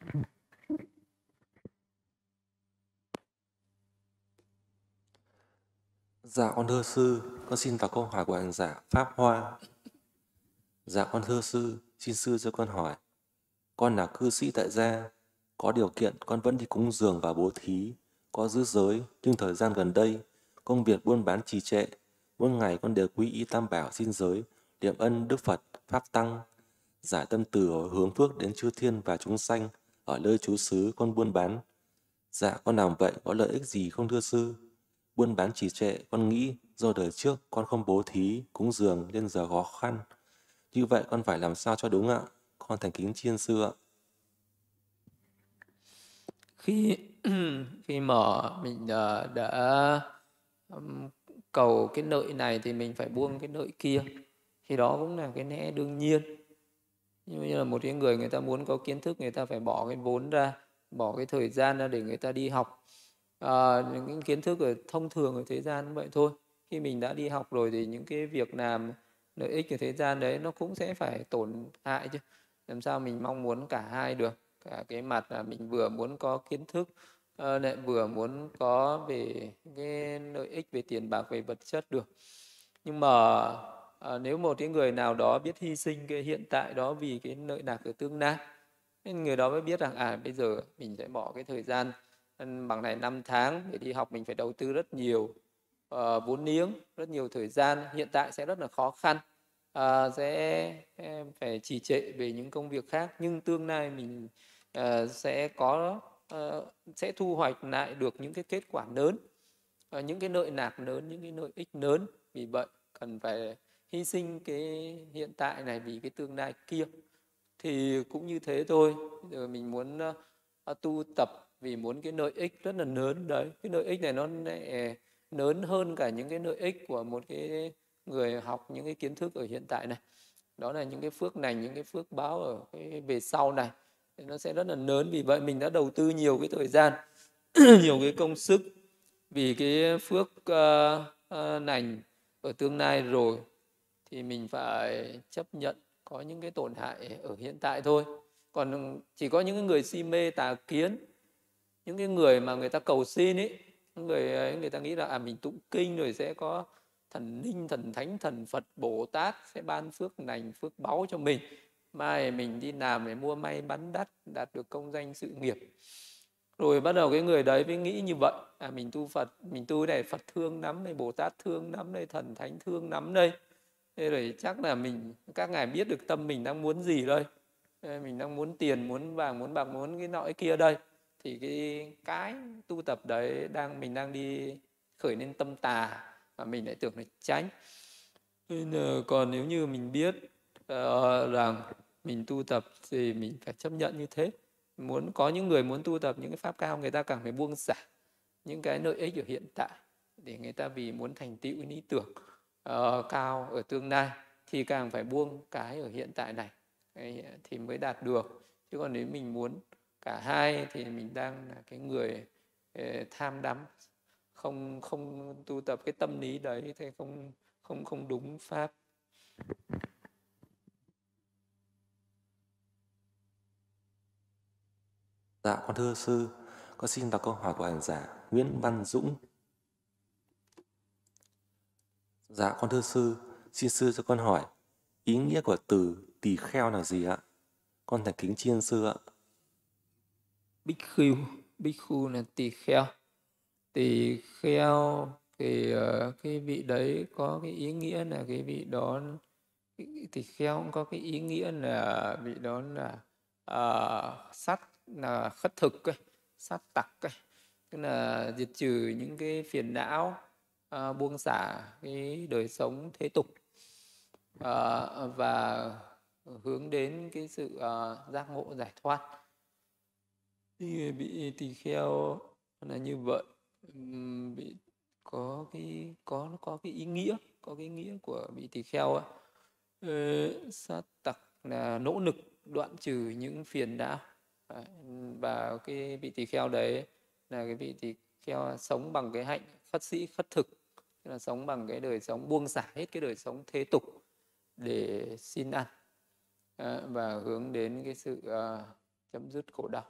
Dạ con thưa sư, con xin đọc câu hỏi của hành giả Pháp Hoa. Dạ con thưa sư, xin sư cho con hỏi, con là cư sĩ tại gia, có điều kiện con vẫn đi cúng dường và bố thí, có giữ giới, nhưng thời gian gần đây công việc buôn bán trì trệ. Mỗi ngày con đều quy y tam bảo xin giới, niệm ân Đức Phật, Pháp Tăng, giải tâm từ hướng phước đến chư thiên và chúng sanh ở nơi trú xứ con buôn bán. Dạ con làm vậy có lợi ích gì không thưa sư? Buôn bán trì trệ, con nghĩ do đời trước con không bố thí, cúng dường nên giờ khó khăn. Như vậy con phải làm sao cho đúng ạ? Con thành kính tri ân sư ạ. Khi khi mà mình đã cầu cái nợi này thì mình phải buông cái nợi kia. Thì đó cũng là cái lẽ đương nhiên. Như là một cái người, người ta muốn có kiến thức, người ta phải bỏ cái vốn ra, bỏ cái thời gian ra để người ta đi học. Những kiến thức ở thông thường ở thế gian cũng vậy thôi. Khi mình đã đi học rồi thì những cái việc làm lợi ích ở thế gian đấy nó cũng sẽ phải tổn hại chứ. Làm sao mình mong muốn cả hai được? Cả cái mặt là mình vừa muốn có kiến thức, lại vừa muốn có về cái lợi ích về tiền bạc, về vật chất được. Nhưng mà nếu một cái người nào đó biết hy sinh cái hiện tại đó vì cái lợi lạc ở tương lai, nên người đó mới biết rằng bây giờ mình sẽ bỏ cái thời gian bằng này 5 tháng để đi học, mình phải đầu tư rất nhiều vốn liếng, rất nhiều thời gian, hiện tại sẽ rất là khó khăn, sẽ phải trì trệ về những công việc khác, nhưng tương lai mình sẽ có sẽ thu hoạch lại được những cái kết quả lớn, những cái lợi lạc lớn, những cái lợi ích lớn. Vì vậy cần phải hy sinh cái hiện tại này vì cái tương lai kia. Thì cũng như thế thôi. Giờ mình muốn tu tập vì muốn cái lợi ích rất là lớn đấy. Cái lợi ích này nó lại lớn hơn cả những cái lợi ích của một cái người học những cái kiến thức ở hiện tại này. Đó là những cái phước lành, những cái phước báo ở cái về sau này, nó sẽ rất là lớn. Vì vậy mình đã đầu tư nhiều cái thời gian nhiều cái công sức vì cái phước lành ở tương lai rồi, thì mình phải chấp nhận có những cái tổn hại ở hiện tại thôi. Còn chỉ có những người si mê tà kiến, những cái người mà người ta cầu xin ấy, người ta nghĩ là mình tụng kinh rồi sẽ có thần linh, thần thánh, thần Phật, Bồ Tát sẽ ban phước lành, phước báu cho mình, mai mình đi làm để mua may bán đắt, đạt được công danh sự nghiệp. Rồi bắt đầu cái người đấy mới nghĩ như vậy, mình tu Phật, mình tu này Phật thương lắm đây, Bồ Tát thương lắm đây, thần thánh thương lắm đây, thế rồi chắc là các ngài biết được tâm mình đang muốn gì đây, mình đang muốn tiền, muốn vàng, muốn bạc, muốn cái nọ cái kia đây, thì cái tu tập đấy mình đang đi khởi lên tâm tà, và mình lại tưởng là tránh. Nên còn nếu như mình biết rằng mình tu tập thì mình phải chấp nhận như thế. Có những người muốn tu tập những cái pháp cao, người ta càng phải buông xả những cái lợi ích ở hiện tại, để người ta vì muốn thành tựu lý tưởng cao ở tương lai thì càng phải buông cái ở hiện tại này thì mới đạt được. Chứ còn nếu mình muốn cả hai thì mình đang là cái người tham đắm, không tu tập cái tâm lý đấy thì không đúng pháp. Dạ con thưa sư, con xin đọc câu hỏi của hành giả Nguyễn Văn Dũng. Dạ con thưa sư, xin sư cho con hỏi ý nghĩa của từ tỳ kheo là gì ạ? Con thành kính tri ân sư ạ. Bhikkhu là tỳ kheo. Tỳ kheo thì cái vị đấy có cái ý nghĩa là cái vị đó, tỳ kheo cũng có cái ý nghĩa là vị đó là sát, là khất thực ấy, sát tặc ấy, tức là diệt trừ những cái phiền não, buông xả cái đời sống thế tục, và hướng đến cái sự giác ngộ giải thoát. Thì bị tỳ kheo là như vậy. Bị có cái ý nghĩa, có cái nghĩa của vị tỳ kheo ấy. Sát tặc là nỗ lực đoạn trừ những phiền não. Và cái vị tỳ kheo đấy là cái vị tỳ kheo sống bằng cái hạnh khất sĩ khất thực, tức là sống bằng cái đời sống buông xả hết cái đời sống thế tục để xin ăn, và hướng đến cái sự chấm dứt khổ đau.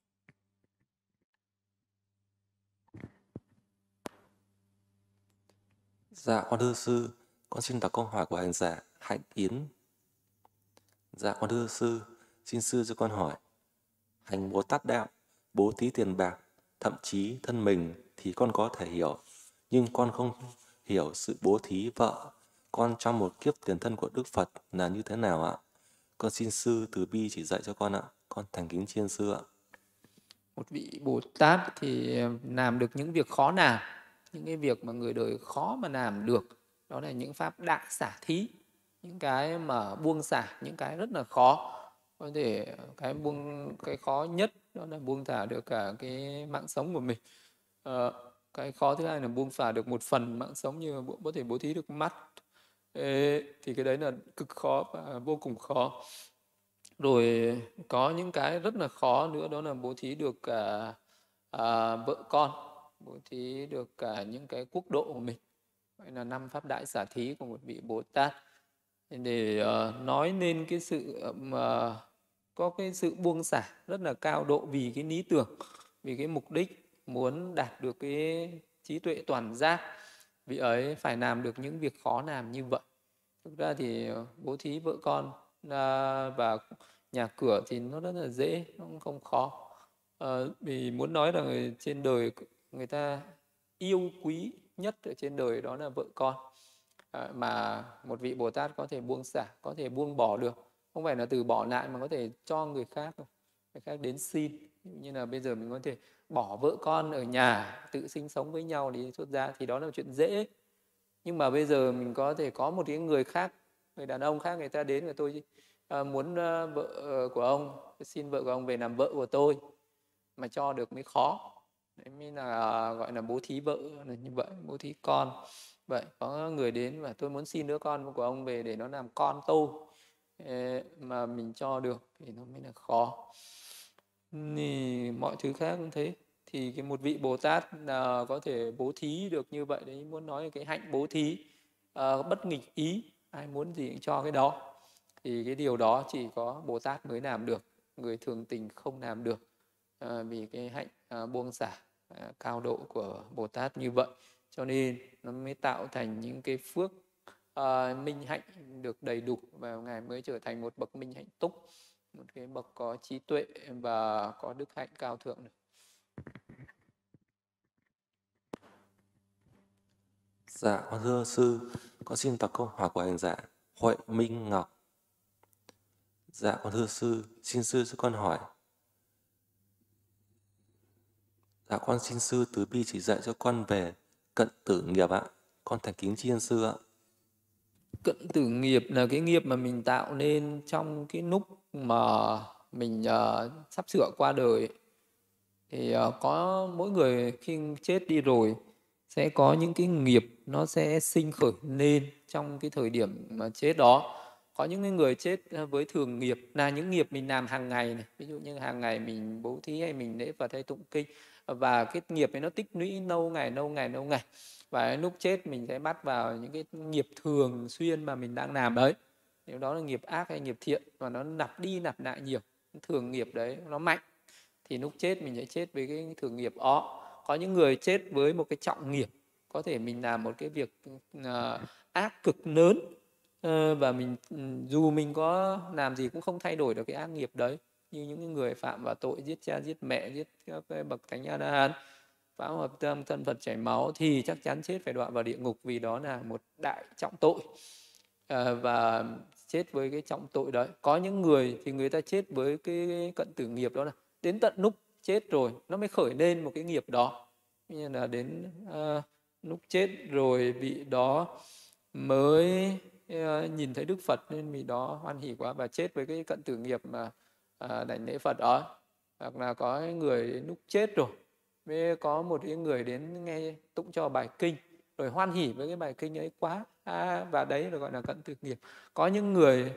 Dạ con thưa sư, con xin đọc câu hỏi của hành giả Hạnh Yến. Dạ con thưa sư, xin sư cho con hỏi hành Bồ Tát đạo, bố thí tiền bạc, thậm chí thân mình thì con có thể hiểu. nhưng con không hiểu sự bố thí vợ con trong một kiếp tiền thân của Đức Phật là như thế nào ạ? Con xin sư từ bi chỉ dạy cho con ạ. Con thành kính chiên sư ạ. Một vị Bồ Tát thì làm được những việc khó làm, những cái việc mà người đời khó mà làm được. Đó là những pháp đại xả thí, những cái mà buông xả, những cái rất là khó. Có thể cái khó nhất đó là buông thả được cả cái mạng sống của mình. Cái khó thứ hai là buông xả được một phần mạng sống, như có thể bố thí được mắt. Thì cái đấy là cực khó và vô cùng khó. Rồi có những cái rất là khó nữa, đó là bố thí được cả vợ con, bố thí được cả những cái quốc độ của mình. Vậy là 5 pháp đại xả thí của một vị Bồ Tát. Để nói lên cái sự mà có cái sự buông xả rất là cao độ vì cái lý tưởng, vì cái mục đích muốn đạt được cái trí tuệ toàn giác. Vị ấy phải làm được những việc khó làm như vậy. Thực ra thì bố thí vợ con và nhà cửa thì nó rất là dễ, nó cũng không khó. Vì muốn nói là trên đời người ta yêu quý nhất ở trên đời đó là vợ con. Mà một vị Bồ Tát có thể buông xả, có thể buông bỏ được, không phải là từ bỏ lại mà có thể cho người khác, người khác đến xin. Như là bây giờ mình có thể bỏ vợ con ở nhà tự sinh sống với nhau thì xuất gia, thì đó là chuyện dễ. Nhưng mà bây giờ mình có thể có một cái người khác, người đàn ông khác, người ta đến và tôi muốn vợ của ông, xin vợ của ông về làm vợ của tôi, mà cho được mới khó. Đấy mới là gọi là bố thí vợ là như vậy, bố thí con. Vậy có người đến và tôi muốn xin đứa con của ông về để nó làm con tôi, mà mình cho được thì nó mới là khó. Thì mọi thứ khác cũng thế. Thì cái một vị Bồ Tát là có thể bố thí được như vậy đấy, muốn nói cái hạnh bố thí bất nghịch ý, ai muốn gì cũng cho cái đó. Thì cái điều đó chỉ có Bồ Tát mới làm được, người thường tình không làm được. Vì cái hạnh buông xả cao độ của Bồ Tát như vậy, cho nên nó mới tạo thành những cái phước minh hạnh được đầy đủ, và Ngài mới trở thành một bậc minh hạnh túc, một cái bậc có trí tuệ và có đức hạnh cao thượng được. Dạ, con thưa sư, con xin đọc câu hỏi của hành giả Huệ Minh Ngọc. Dạ, con thưa sư, xin sư cho con hỏi. Dạ, con xin sư từ bi chỉ dạy cho con về cận tử nghiệp ạ. Con thành kính tri ân sư ạ. Cận tử nghiệp là cái nghiệp mà mình tạo nên trong cái lúc mà mình sắp sửa qua đời. Thì có mỗi người khi chết đi rồi sẽ có những cái nghiệp nó sẽ sinh khởi lên trong cái thời điểm mà chết đó. Có những cái người chết với thường nghiệp là những nghiệp mình làm hàng ngày này, ví dụ như hàng ngày mình bố thí hay mình lễ Phật hay tụng kinh, và cái nghiệp ấy nó tích lũy lâu ngày, và lúc chết mình sẽ bắt vào những cái nghiệp thường xuyên mà mình đang làm đấy. Nếu đó là nghiệp ác hay nghiệp thiện và nó lặp đi lặp lại nhiều, thường nghiệp đấy nó mạnh, thì lúc chết mình sẽ chết với cái thường nghiệp đó. Có những người chết với một cái trọng nghiệp, có thể mình làm một cái việc ác cực lớn, và mình dù mình có làm gì cũng không thay đổi được cái ác nghiệp đấy, như những người phạm vào tội giết cha giết mẹ, giết các cái bậc thánh A La Hán, phá hợp tâm thân Phật chảy máu, thì chắc chắn chết phải đọa vào địa ngục, vì đó là một đại trọng tội. Và chết với cái trọng tội đấy. Có những người thì người ta chết với cái cận tử nghiệp, đó là đến tận lúc chết rồi nó mới khởi lên một cái nghiệp đó, như là đến lúc chết rồi vị đó mới nhìn thấy Đức Phật nên vì đó hoan hỉ quá và chết với cái cận tử nghiệp mà đảnh lễ Phật đó. Hoặc là có người đến lúc chết rồi mới có một cái người đến nghe tụng cho bài kinh rồi hoan hỉ với cái bài kinh ấy quá, và đấy là gọi là cận tử nghiệp. Có những người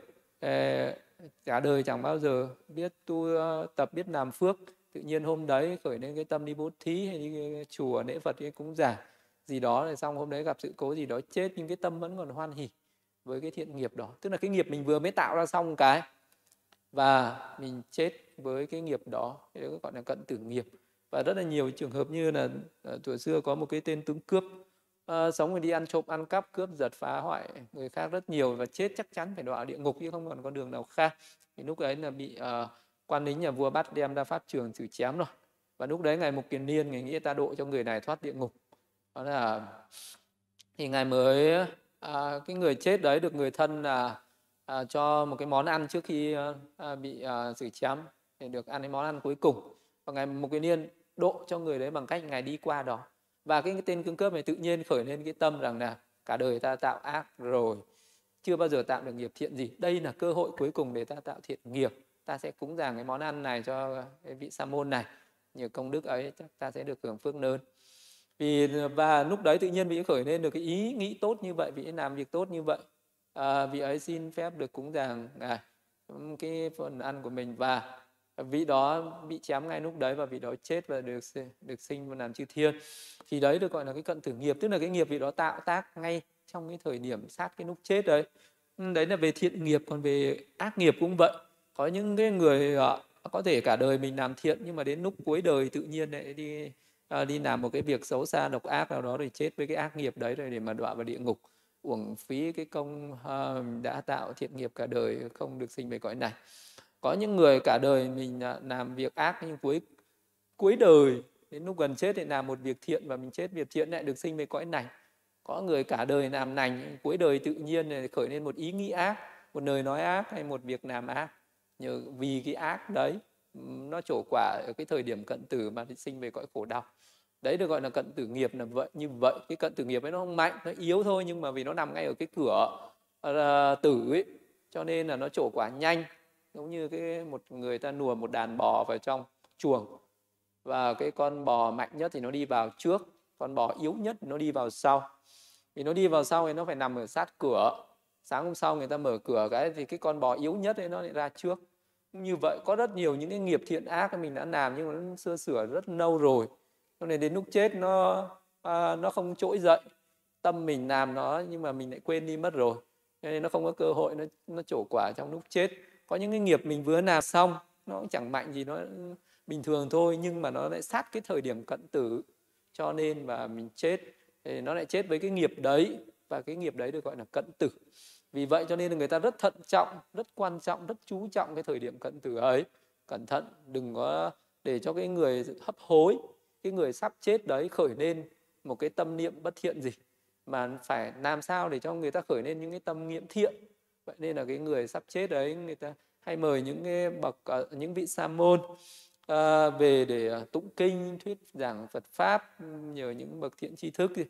cả đời chẳng bao giờ biết tu tập, biết làm phước, tự nhiên hôm đấy khởi lên cái tâm đi bố thí hay đi chùa lễ Phật hay cúng dường gì đó, rồi xong hôm đấy gặp sự cố gì đó chết, nhưng cái tâm vẫn còn hoan hỉ với cái thiện nghiệp đó. Tức là cái nghiệp mình vừa mới tạo ra xong cái và mình chết với cái nghiệp đó, cái đó gọi là cận tử nghiệp. Và rất là nhiều trường hợp như là tuổi xưa có một cái tên tướng cướp, sống rồi đi ăn trộm ăn cắp cướp giật phá hoại người khác rất nhiều, và chết chắc chắn phải đọa địa ngục chứ không còn con đường nào khác. Thì lúc ấy là bị quan lính nhà vua bắt đem ra pháp trường xử chém rồi. Và lúc đấy ngài Mục Kiền Liên ngài nghĩ ta độ cho người này thoát địa ngục, Đó là thì Ngài mới cái người chết đấy được người thân là cho một cái món ăn trước khi bị xử chém, để được ăn cái món ăn cuối cùng. Và Ngài một cái niên độ cho người đấy bằng cách Ngài đi qua đó. Và cái tên cương cướp này tự nhiên khởi lên cái tâm rằng là cả đời ta tạo ác rồi, chưa bao giờ tạo được nghiệp thiện gì. Đây là cơ hội cuối cùng để ta tạo thiện nghiệp. Ta sẽ cúng dường cái món ăn này cho cái vị sa môn này. Nhờ công đức ấy chắc ta sẽ được hưởng phước lớn. Và lúc đấy tự nhiên vị khởi lên được cái ý nghĩ tốt như vậy, vị làm việc tốt như vậy. Vị ấy xin phép được cúng dường cái phần ăn của mình, và vị đó bị chém ngay lúc đấy, và vị đó chết và được sinh và làm chư thiên. Thì đấy được gọi là cái cận tử nghiệp, tức là cái nghiệp vị đó tạo tác ngay trong cái thời điểm sát cái lúc chết đấy. Đấy là về thiện nghiệp. Còn về ác nghiệp cũng vậy. Có những cái người có thể cả đời mình làm thiện, nhưng mà đến lúc cuối đời tự nhiên lại đi làm một cái việc xấu xa độc ác nào đó, rồi chết với cái ác nghiệp đấy, rồi để mà đọa vào địa ngục, uổng phí cái công đã tạo thiện nghiệp cả đời, không được sinh về cõi này. Có những người cả đời mình làm việc ác, nhưng cuối đời đến lúc gần chết thì làm một việc thiện, và mình chết việc thiện lại được sinh về cõi này. Có người cả đời làm lành, cuối đời tự nhiên khởi lên một ý nghĩ ác, một lời nói ác hay một việc làm ác. Nhờ vì cái ác đấy nó trổ quả ở cái thời điểm cận tử mà sinh về cõi khổ đau. Đấy được gọi là cận tử nghiệp là vậy. Như vậy cái cận tử nghiệp ấy nó không mạnh, nó yếu thôi, nhưng mà vì nó nằm ngay ở cái cửa tử ấy, cho nên là nó trổ quả nhanh. Giống như một người ta nùa một đàn bò vào trong chuồng, và cái con bò mạnh nhất thì nó đi vào trước, con bò yếu nhất thì nó đi vào sau. Thì nó đi vào sau thì nó phải nằm ở sát cửa. Sáng hôm sau người ta mở cửa cái thì cái con bò yếu nhất ấy nó lại ra trước. Như vậy có rất nhiều những cái nghiệp thiện ác mình đã làm, nhưng mà nó xưa sửa rất lâu rồi, cho nên đến lúc chết nó không trỗi dậy. Tâm mình làm nó nhưng mà mình lại quên đi mất rồi, cho nên nó không có cơ hội nó trổ quả trong lúc chết. Có những cái nghiệp mình vừa làm xong nó cũng chẳng mạnh gì, nó bình thường thôi, nhưng mà nó lại sát cái thời điểm cận tử, cho nên mà mình chết thì nó lại chết với cái nghiệp đấy, và cái nghiệp đấy được gọi là cận tử. Vì vậy cho nên là người ta rất thận trọng, rất quan trọng, rất chú trọng cái thời điểm cận tử ấy. Cẩn thận đừng có để cho cái người hấp hối, cái người sắp chết đấy khởi lên một cái tâm niệm bất thiện gì, mà phải làm sao để cho người ta khởi lên những cái tâm niệm thiện. Vậy nên là cái người sắp chết đấy, người ta hay mời những cái bậc những vị sa môn về để tụng kinh, thuyết giảng Phật pháp, nhờ những bậc thiện tri thức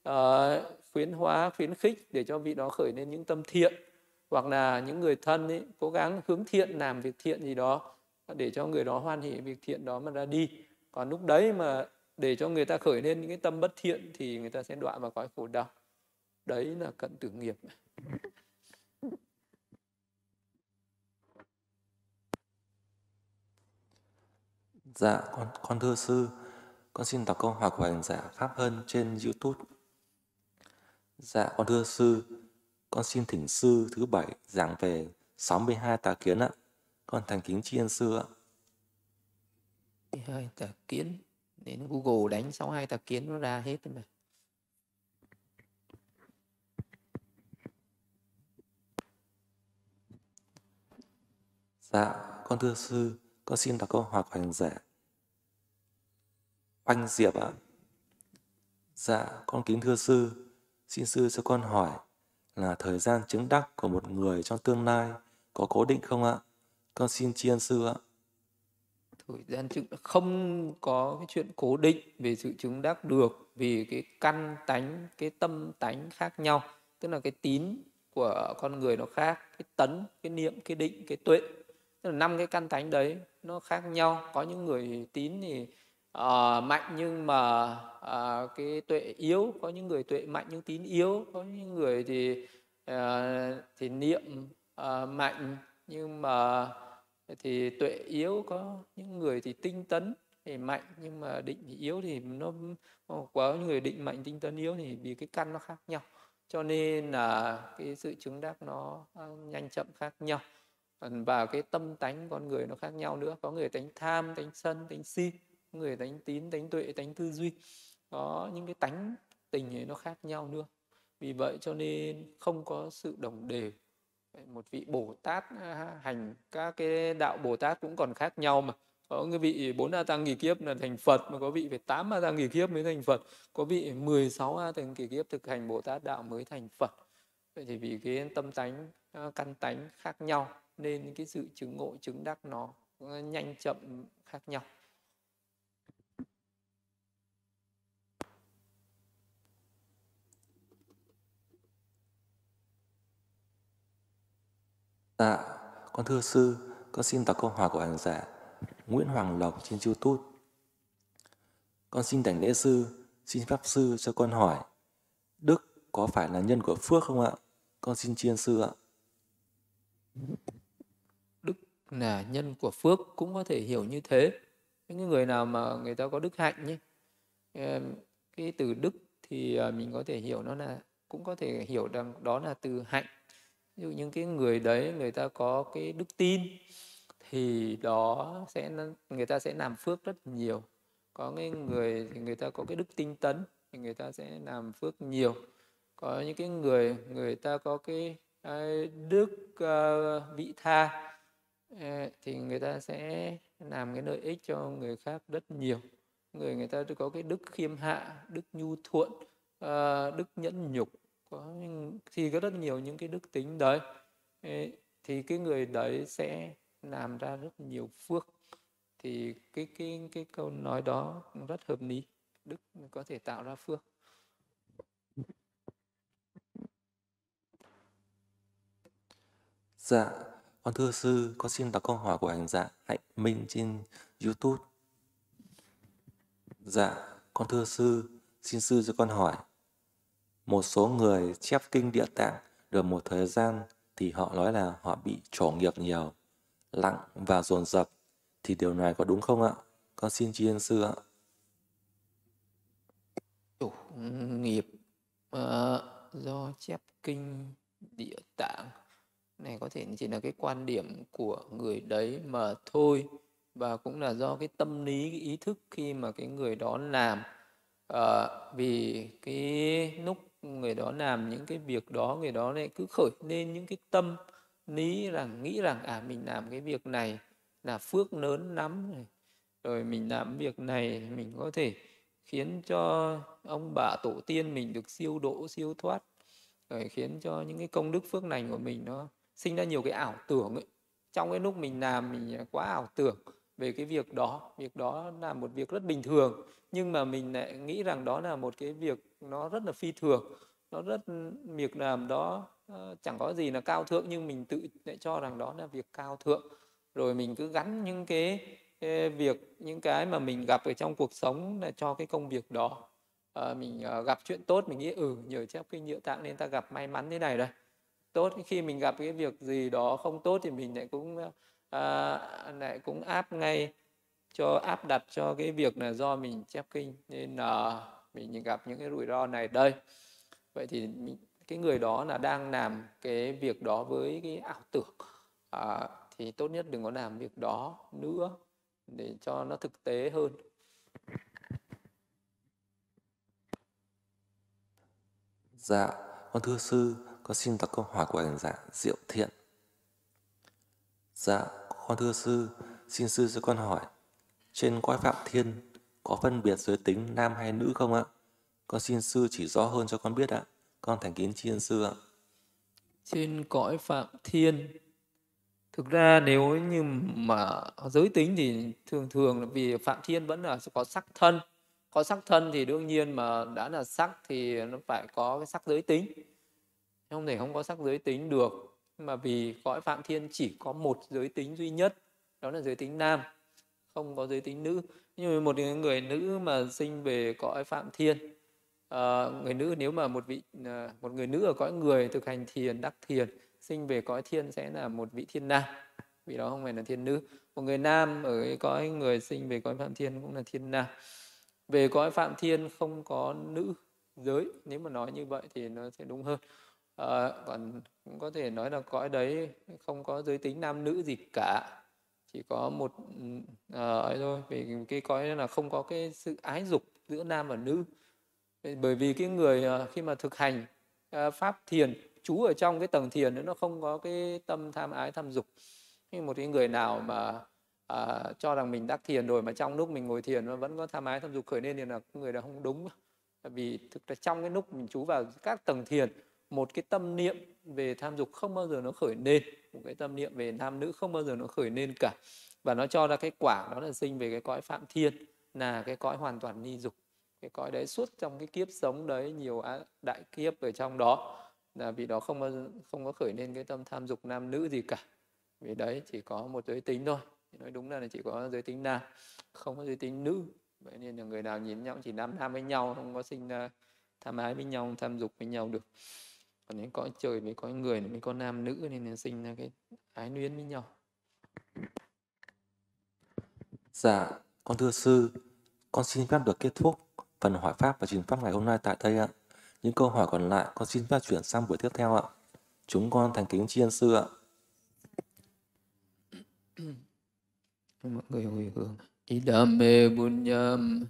khuyến hóa, khuyến khích để cho vị đó khởi lên những tâm thiện. Hoặc là những người thân ấy, cố gắng hướng thiện, làm việc thiện gì đó để cho người đó hoan hỷ việc thiện đó mà ra đi. Còn lúc đấy mà để cho người ta khởi lên những cái tâm bất thiện thì người ta sẽ đọa vào cõi khổ đau. Đấy là cận tử nghiệp. Dạ, con thưa sư, con xin đọc câu hỏi của hành giả Pháp Hân trên YouTube. Dạ, con thưa sư, con xin thỉnh sư thứ 7 giảng về 62 tà kiến ạ. Con thành kính tri ân sư ạ. 62 tà kiến. Đến Google đánh 62 tà kiến nó ra hết rồi mà. Dạ, con thưa sư, con xin đọc câu hỏi của hành giả Oanh Diệp ạ. Dạ, con kính thưa sư, xin sư cho con hỏi là thời gian chứng đắc của một người trong tương lai có cố định không ạ? Con xin tri ân sư ạ. Thời gian chứng không có cái chuyện cố định về sự chứng đắc được, vì cái căn tánh, cái tâm tánh khác nhau. Tức là cái tín của con người nó khác, cái tấn, cái niệm, cái định, cái tuệ, tức là 5 cái căn tánh đấy nó khác nhau. Có những người tín thì mạnh nhưng mà cái tuệ yếu, có những người tuệ mạnh nhưng tín yếu, có những người thì niệm mạnh nhưng mà thì tuệ yếu, có những người thì tinh tấn thì mạnh nhưng mà định thì yếu. Thì nó có những người định mạnh tinh tấn yếu thì vì cái căn nó khác nhau, cho nên là cái sự chứng đắc nó nhanh chậm khác nhau. Và cái tâm tánh con người nó khác nhau nữa. Có người tánh tham, tánh sân, tánh si, người tánh tín, tánh tuệ, tánh tư duy. Có những cái tánh tình ấy nó khác nhau nữa. Vì vậy cho nên không có sự đồng đều. Một vị Bồ Tát hành các cái đạo Bồ Tát cũng còn khác nhau mà. Có cái vị 4 A Tăng kỳ kiếp là thành Phật, mà có vị phải 8 A Tăng kỳ kiếp mới thành Phật, có vị 16 A Tăng kỳ kiếp thực hành Bồ Tát đạo mới thành Phật. Vậy thì vì cái tâm tánh, căn tánh khác nhau nên cái sự chứng ngộ chứng đắc nó nhanh chậm khác nhau. Dạ, con thưa sư, con xin đọc câu hỏi của hành giả Nguyễn Hoàng Lộc trên YouTube. Con xin đảnh lễ sư, xin pháp sư cho con hỏi, đức có phải là nhân của phước không ạ? Con xin tri ân sư ạ. Đức là nhân của phước, cũng có thể hiểu như thế. Những người nào mà người ta có đức hạnh nhé, cái từ đức thì mình có thể hiểu nó là, cũng có thể hiểu rằng đó là từ hạnh. Ví dụ những cái người đấy người ta có cái đức tin thì người ta sẽ làm phước rất nhiều. Có cái người thì người ta có cái đức tinh tấn thì người ta sẽ làm phước nhiều. Có những cái người ta có cái đức vị tha thì người ta sẽ làm cái lợi ích cho người khác rất nhiều. Người ta có cái đức khiêm hạ, đức nhu thuận, đức nhẫn nhục, thì có rất nhiều những cái đức tính đấy. Thì cái người đấy sẽ làm ra rất nhiều phước. Thì cái câu nói đó rất hợp lý. Đức có thể tạo ra phước. Dạ, con thưa sư, con xin đọc câu hỏi của hành giả Hạnh Minh trên YouTube. Dạ, con thưa sư, xin sư cho con hỏi. Một số người chép kinh Địa Tạng được một thời gian thì họ nói là họ bị trổ nghiệp nhiều, nặng và dồn dập, thì điều này có đúng không ạ? Con xin tri ân sư ạ. Chủ nghiệp do chép kinh Địa Tạng này có thể chỉ là cái quan điểm của người đấy mà thôi, và cũng là do cái tâm lý, cái ý thức khi mà cái người đó làm. Vì cái lúc người đó làm những cái việc đó, người đó lại cứ khởi lên những cái tâm lý nghĩ rằng mình làm cái việc này là phước lớn lắm này, rồi mình làm việc này mình có thể khiến cho ông bà tổ tiên mình được siêu độ siêu thoát, rồi khiến cho những cái công đức phước lành của mình nó sinh ra nhiều cái ảo tưởng ấy. Trong cái lúc mình làm mình quá ảo tưởng về cái việc đó là một việc rất bình thường, nhưng mà mình lại nghĩ rằng đó là một cái việc nó rất là phi thường, việc làm đó chẳng có gì là cao thượng, nhưng mình tự lại cho rằng đó là việc cao thượng. Rồi mình cứ gắn những cái việc, những cái mà mình gặp ở trong cuộc sống là cho cái công việc đó. Mình gặp chuyện tốt mình nghĩ nhờ chép kinh Địa Tạng nên ta gặp may mắn thế này đây. Tốt, khi mình gặp cái việc gì đó không tốt thì mình lại cũng áp đặt cho cái việc là do mình chép kinh nên là mình gặp những cái rủi ro này đây. Vậy thì cái người đó là đang làm cái việc đó với cái ảo tưởng, thì tốt nhất đừng có làm việc đó nữa để cho nó thực tế hơn. Dạ, con thưa sư, con xin đọc câu hỏi của hành giả Diệu Thiện. Dạ, con thưa sư, xin sư cho con hỏi, trên cõi Phạm Thiên có phân biệt giới tính nam hay nữ không ạ? Con xin sư chỉ rõ hơn cho con biết ạ. Con thành kính tri ân sư ạ. Trên cõi Phạm Thiên, thực ra nếu như mà giới tính thì thường là vì Phạm Thiên vẫn là có sắc thân. Có sắc thân thì đương nhiên mà đã là sắc thì nó phải có cái sắc giới tính. Không thể không có sắc giới tính được. Mà vì cõi Phạm Thiên chỉ có một giới tính duy nhất, đó là giới tính nam, không có giới tính nữ. Nhưng một người nữ mà sinh về cõi Phạm Thiên, người nữ, nếu mà một người nữ ở cõi người thực hành thiền, đắc thiền, sinh về cõi thiên sẽ là một vị thiên nam, vì đó không phải là thiên nữ. Một người nam ở cái cõi người sinh về cõi Phạm Thiên cũng là thiên nam. Về cõi Phạm Thiên không có nữ giới, nếu mà nói như vậy thì nó sẽ đúng hơn. Còn cũng có thể nói là cõi đấy không có giới tính nam nữ gì cả, chỉ có một ấy thôi. Vì cái cõi là không có cái sự ái dục giữa nam và nữ. Bởi vì cái người khi mà thực hành pháp thiền, trú ở trong cái tầng thiền nó không có cái tâm tham ái tham dục. Nhưng một cái người nào mà cho rằng mình đắc thiền rồi mà trong lúc mình ngồi thiền nó vẫn có tham ái tham dục khởi lên thì là người đó không đúng. Tại vì thực ra trong cái lúc mình chú vào các tầng thiền, một cái tâm niệm về tham dục không bao giờ nó khởi lên, một cái tâm niệm về nam nữ không bao giờ nó khởi lên cả. Và nó cho ra cái quả đó là sinh về cái cõi Phạm Thiên, là cái cõi hoàn toàn ly dục. Cái cõi đấy suốt trong cái kiếp sống đấy, nhiều đại kiếp ở trong đó, là vì đó không có khởi lên cái tâm tham dục nam nữ gì cả. Vì đấy chỉ có một giới tính thôi, nói đúng là chỉ có giới tính nam, không có giới tính nữ. Vậy nên là người nào nhìn nhau chỉ nam với nhau, không có sinh tham ái với nhau, tham dục với nhau được. Còn đến cõi trời với cõi người mới có nam nữ, nên là sinh ra cái ái luyến với nhau. Dạ, con thưa sư, con xin phép được kết thúc phần hỏi pháp và truyền pháp ngày hôm nay tại đây ạ. Những câu hỏi còn lại con xin phép chuyển sang buổi tiếp theo ạ. Chúng con thành kính tri ân sư ạ. Mọi người hồi hướng. Idame bunyam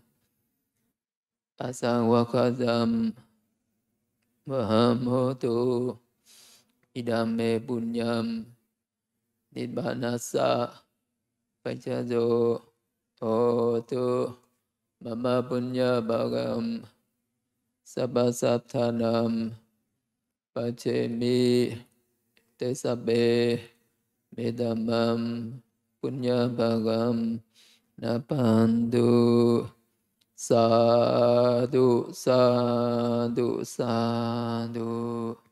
asawakadam mahamotu. Idame bunyam nidbanasa pachajo hotu. Mama punya bhagam sabasathanam pachemi tesabe medamam punya bhagam napandu. Sadhu, sadhu, sadhu.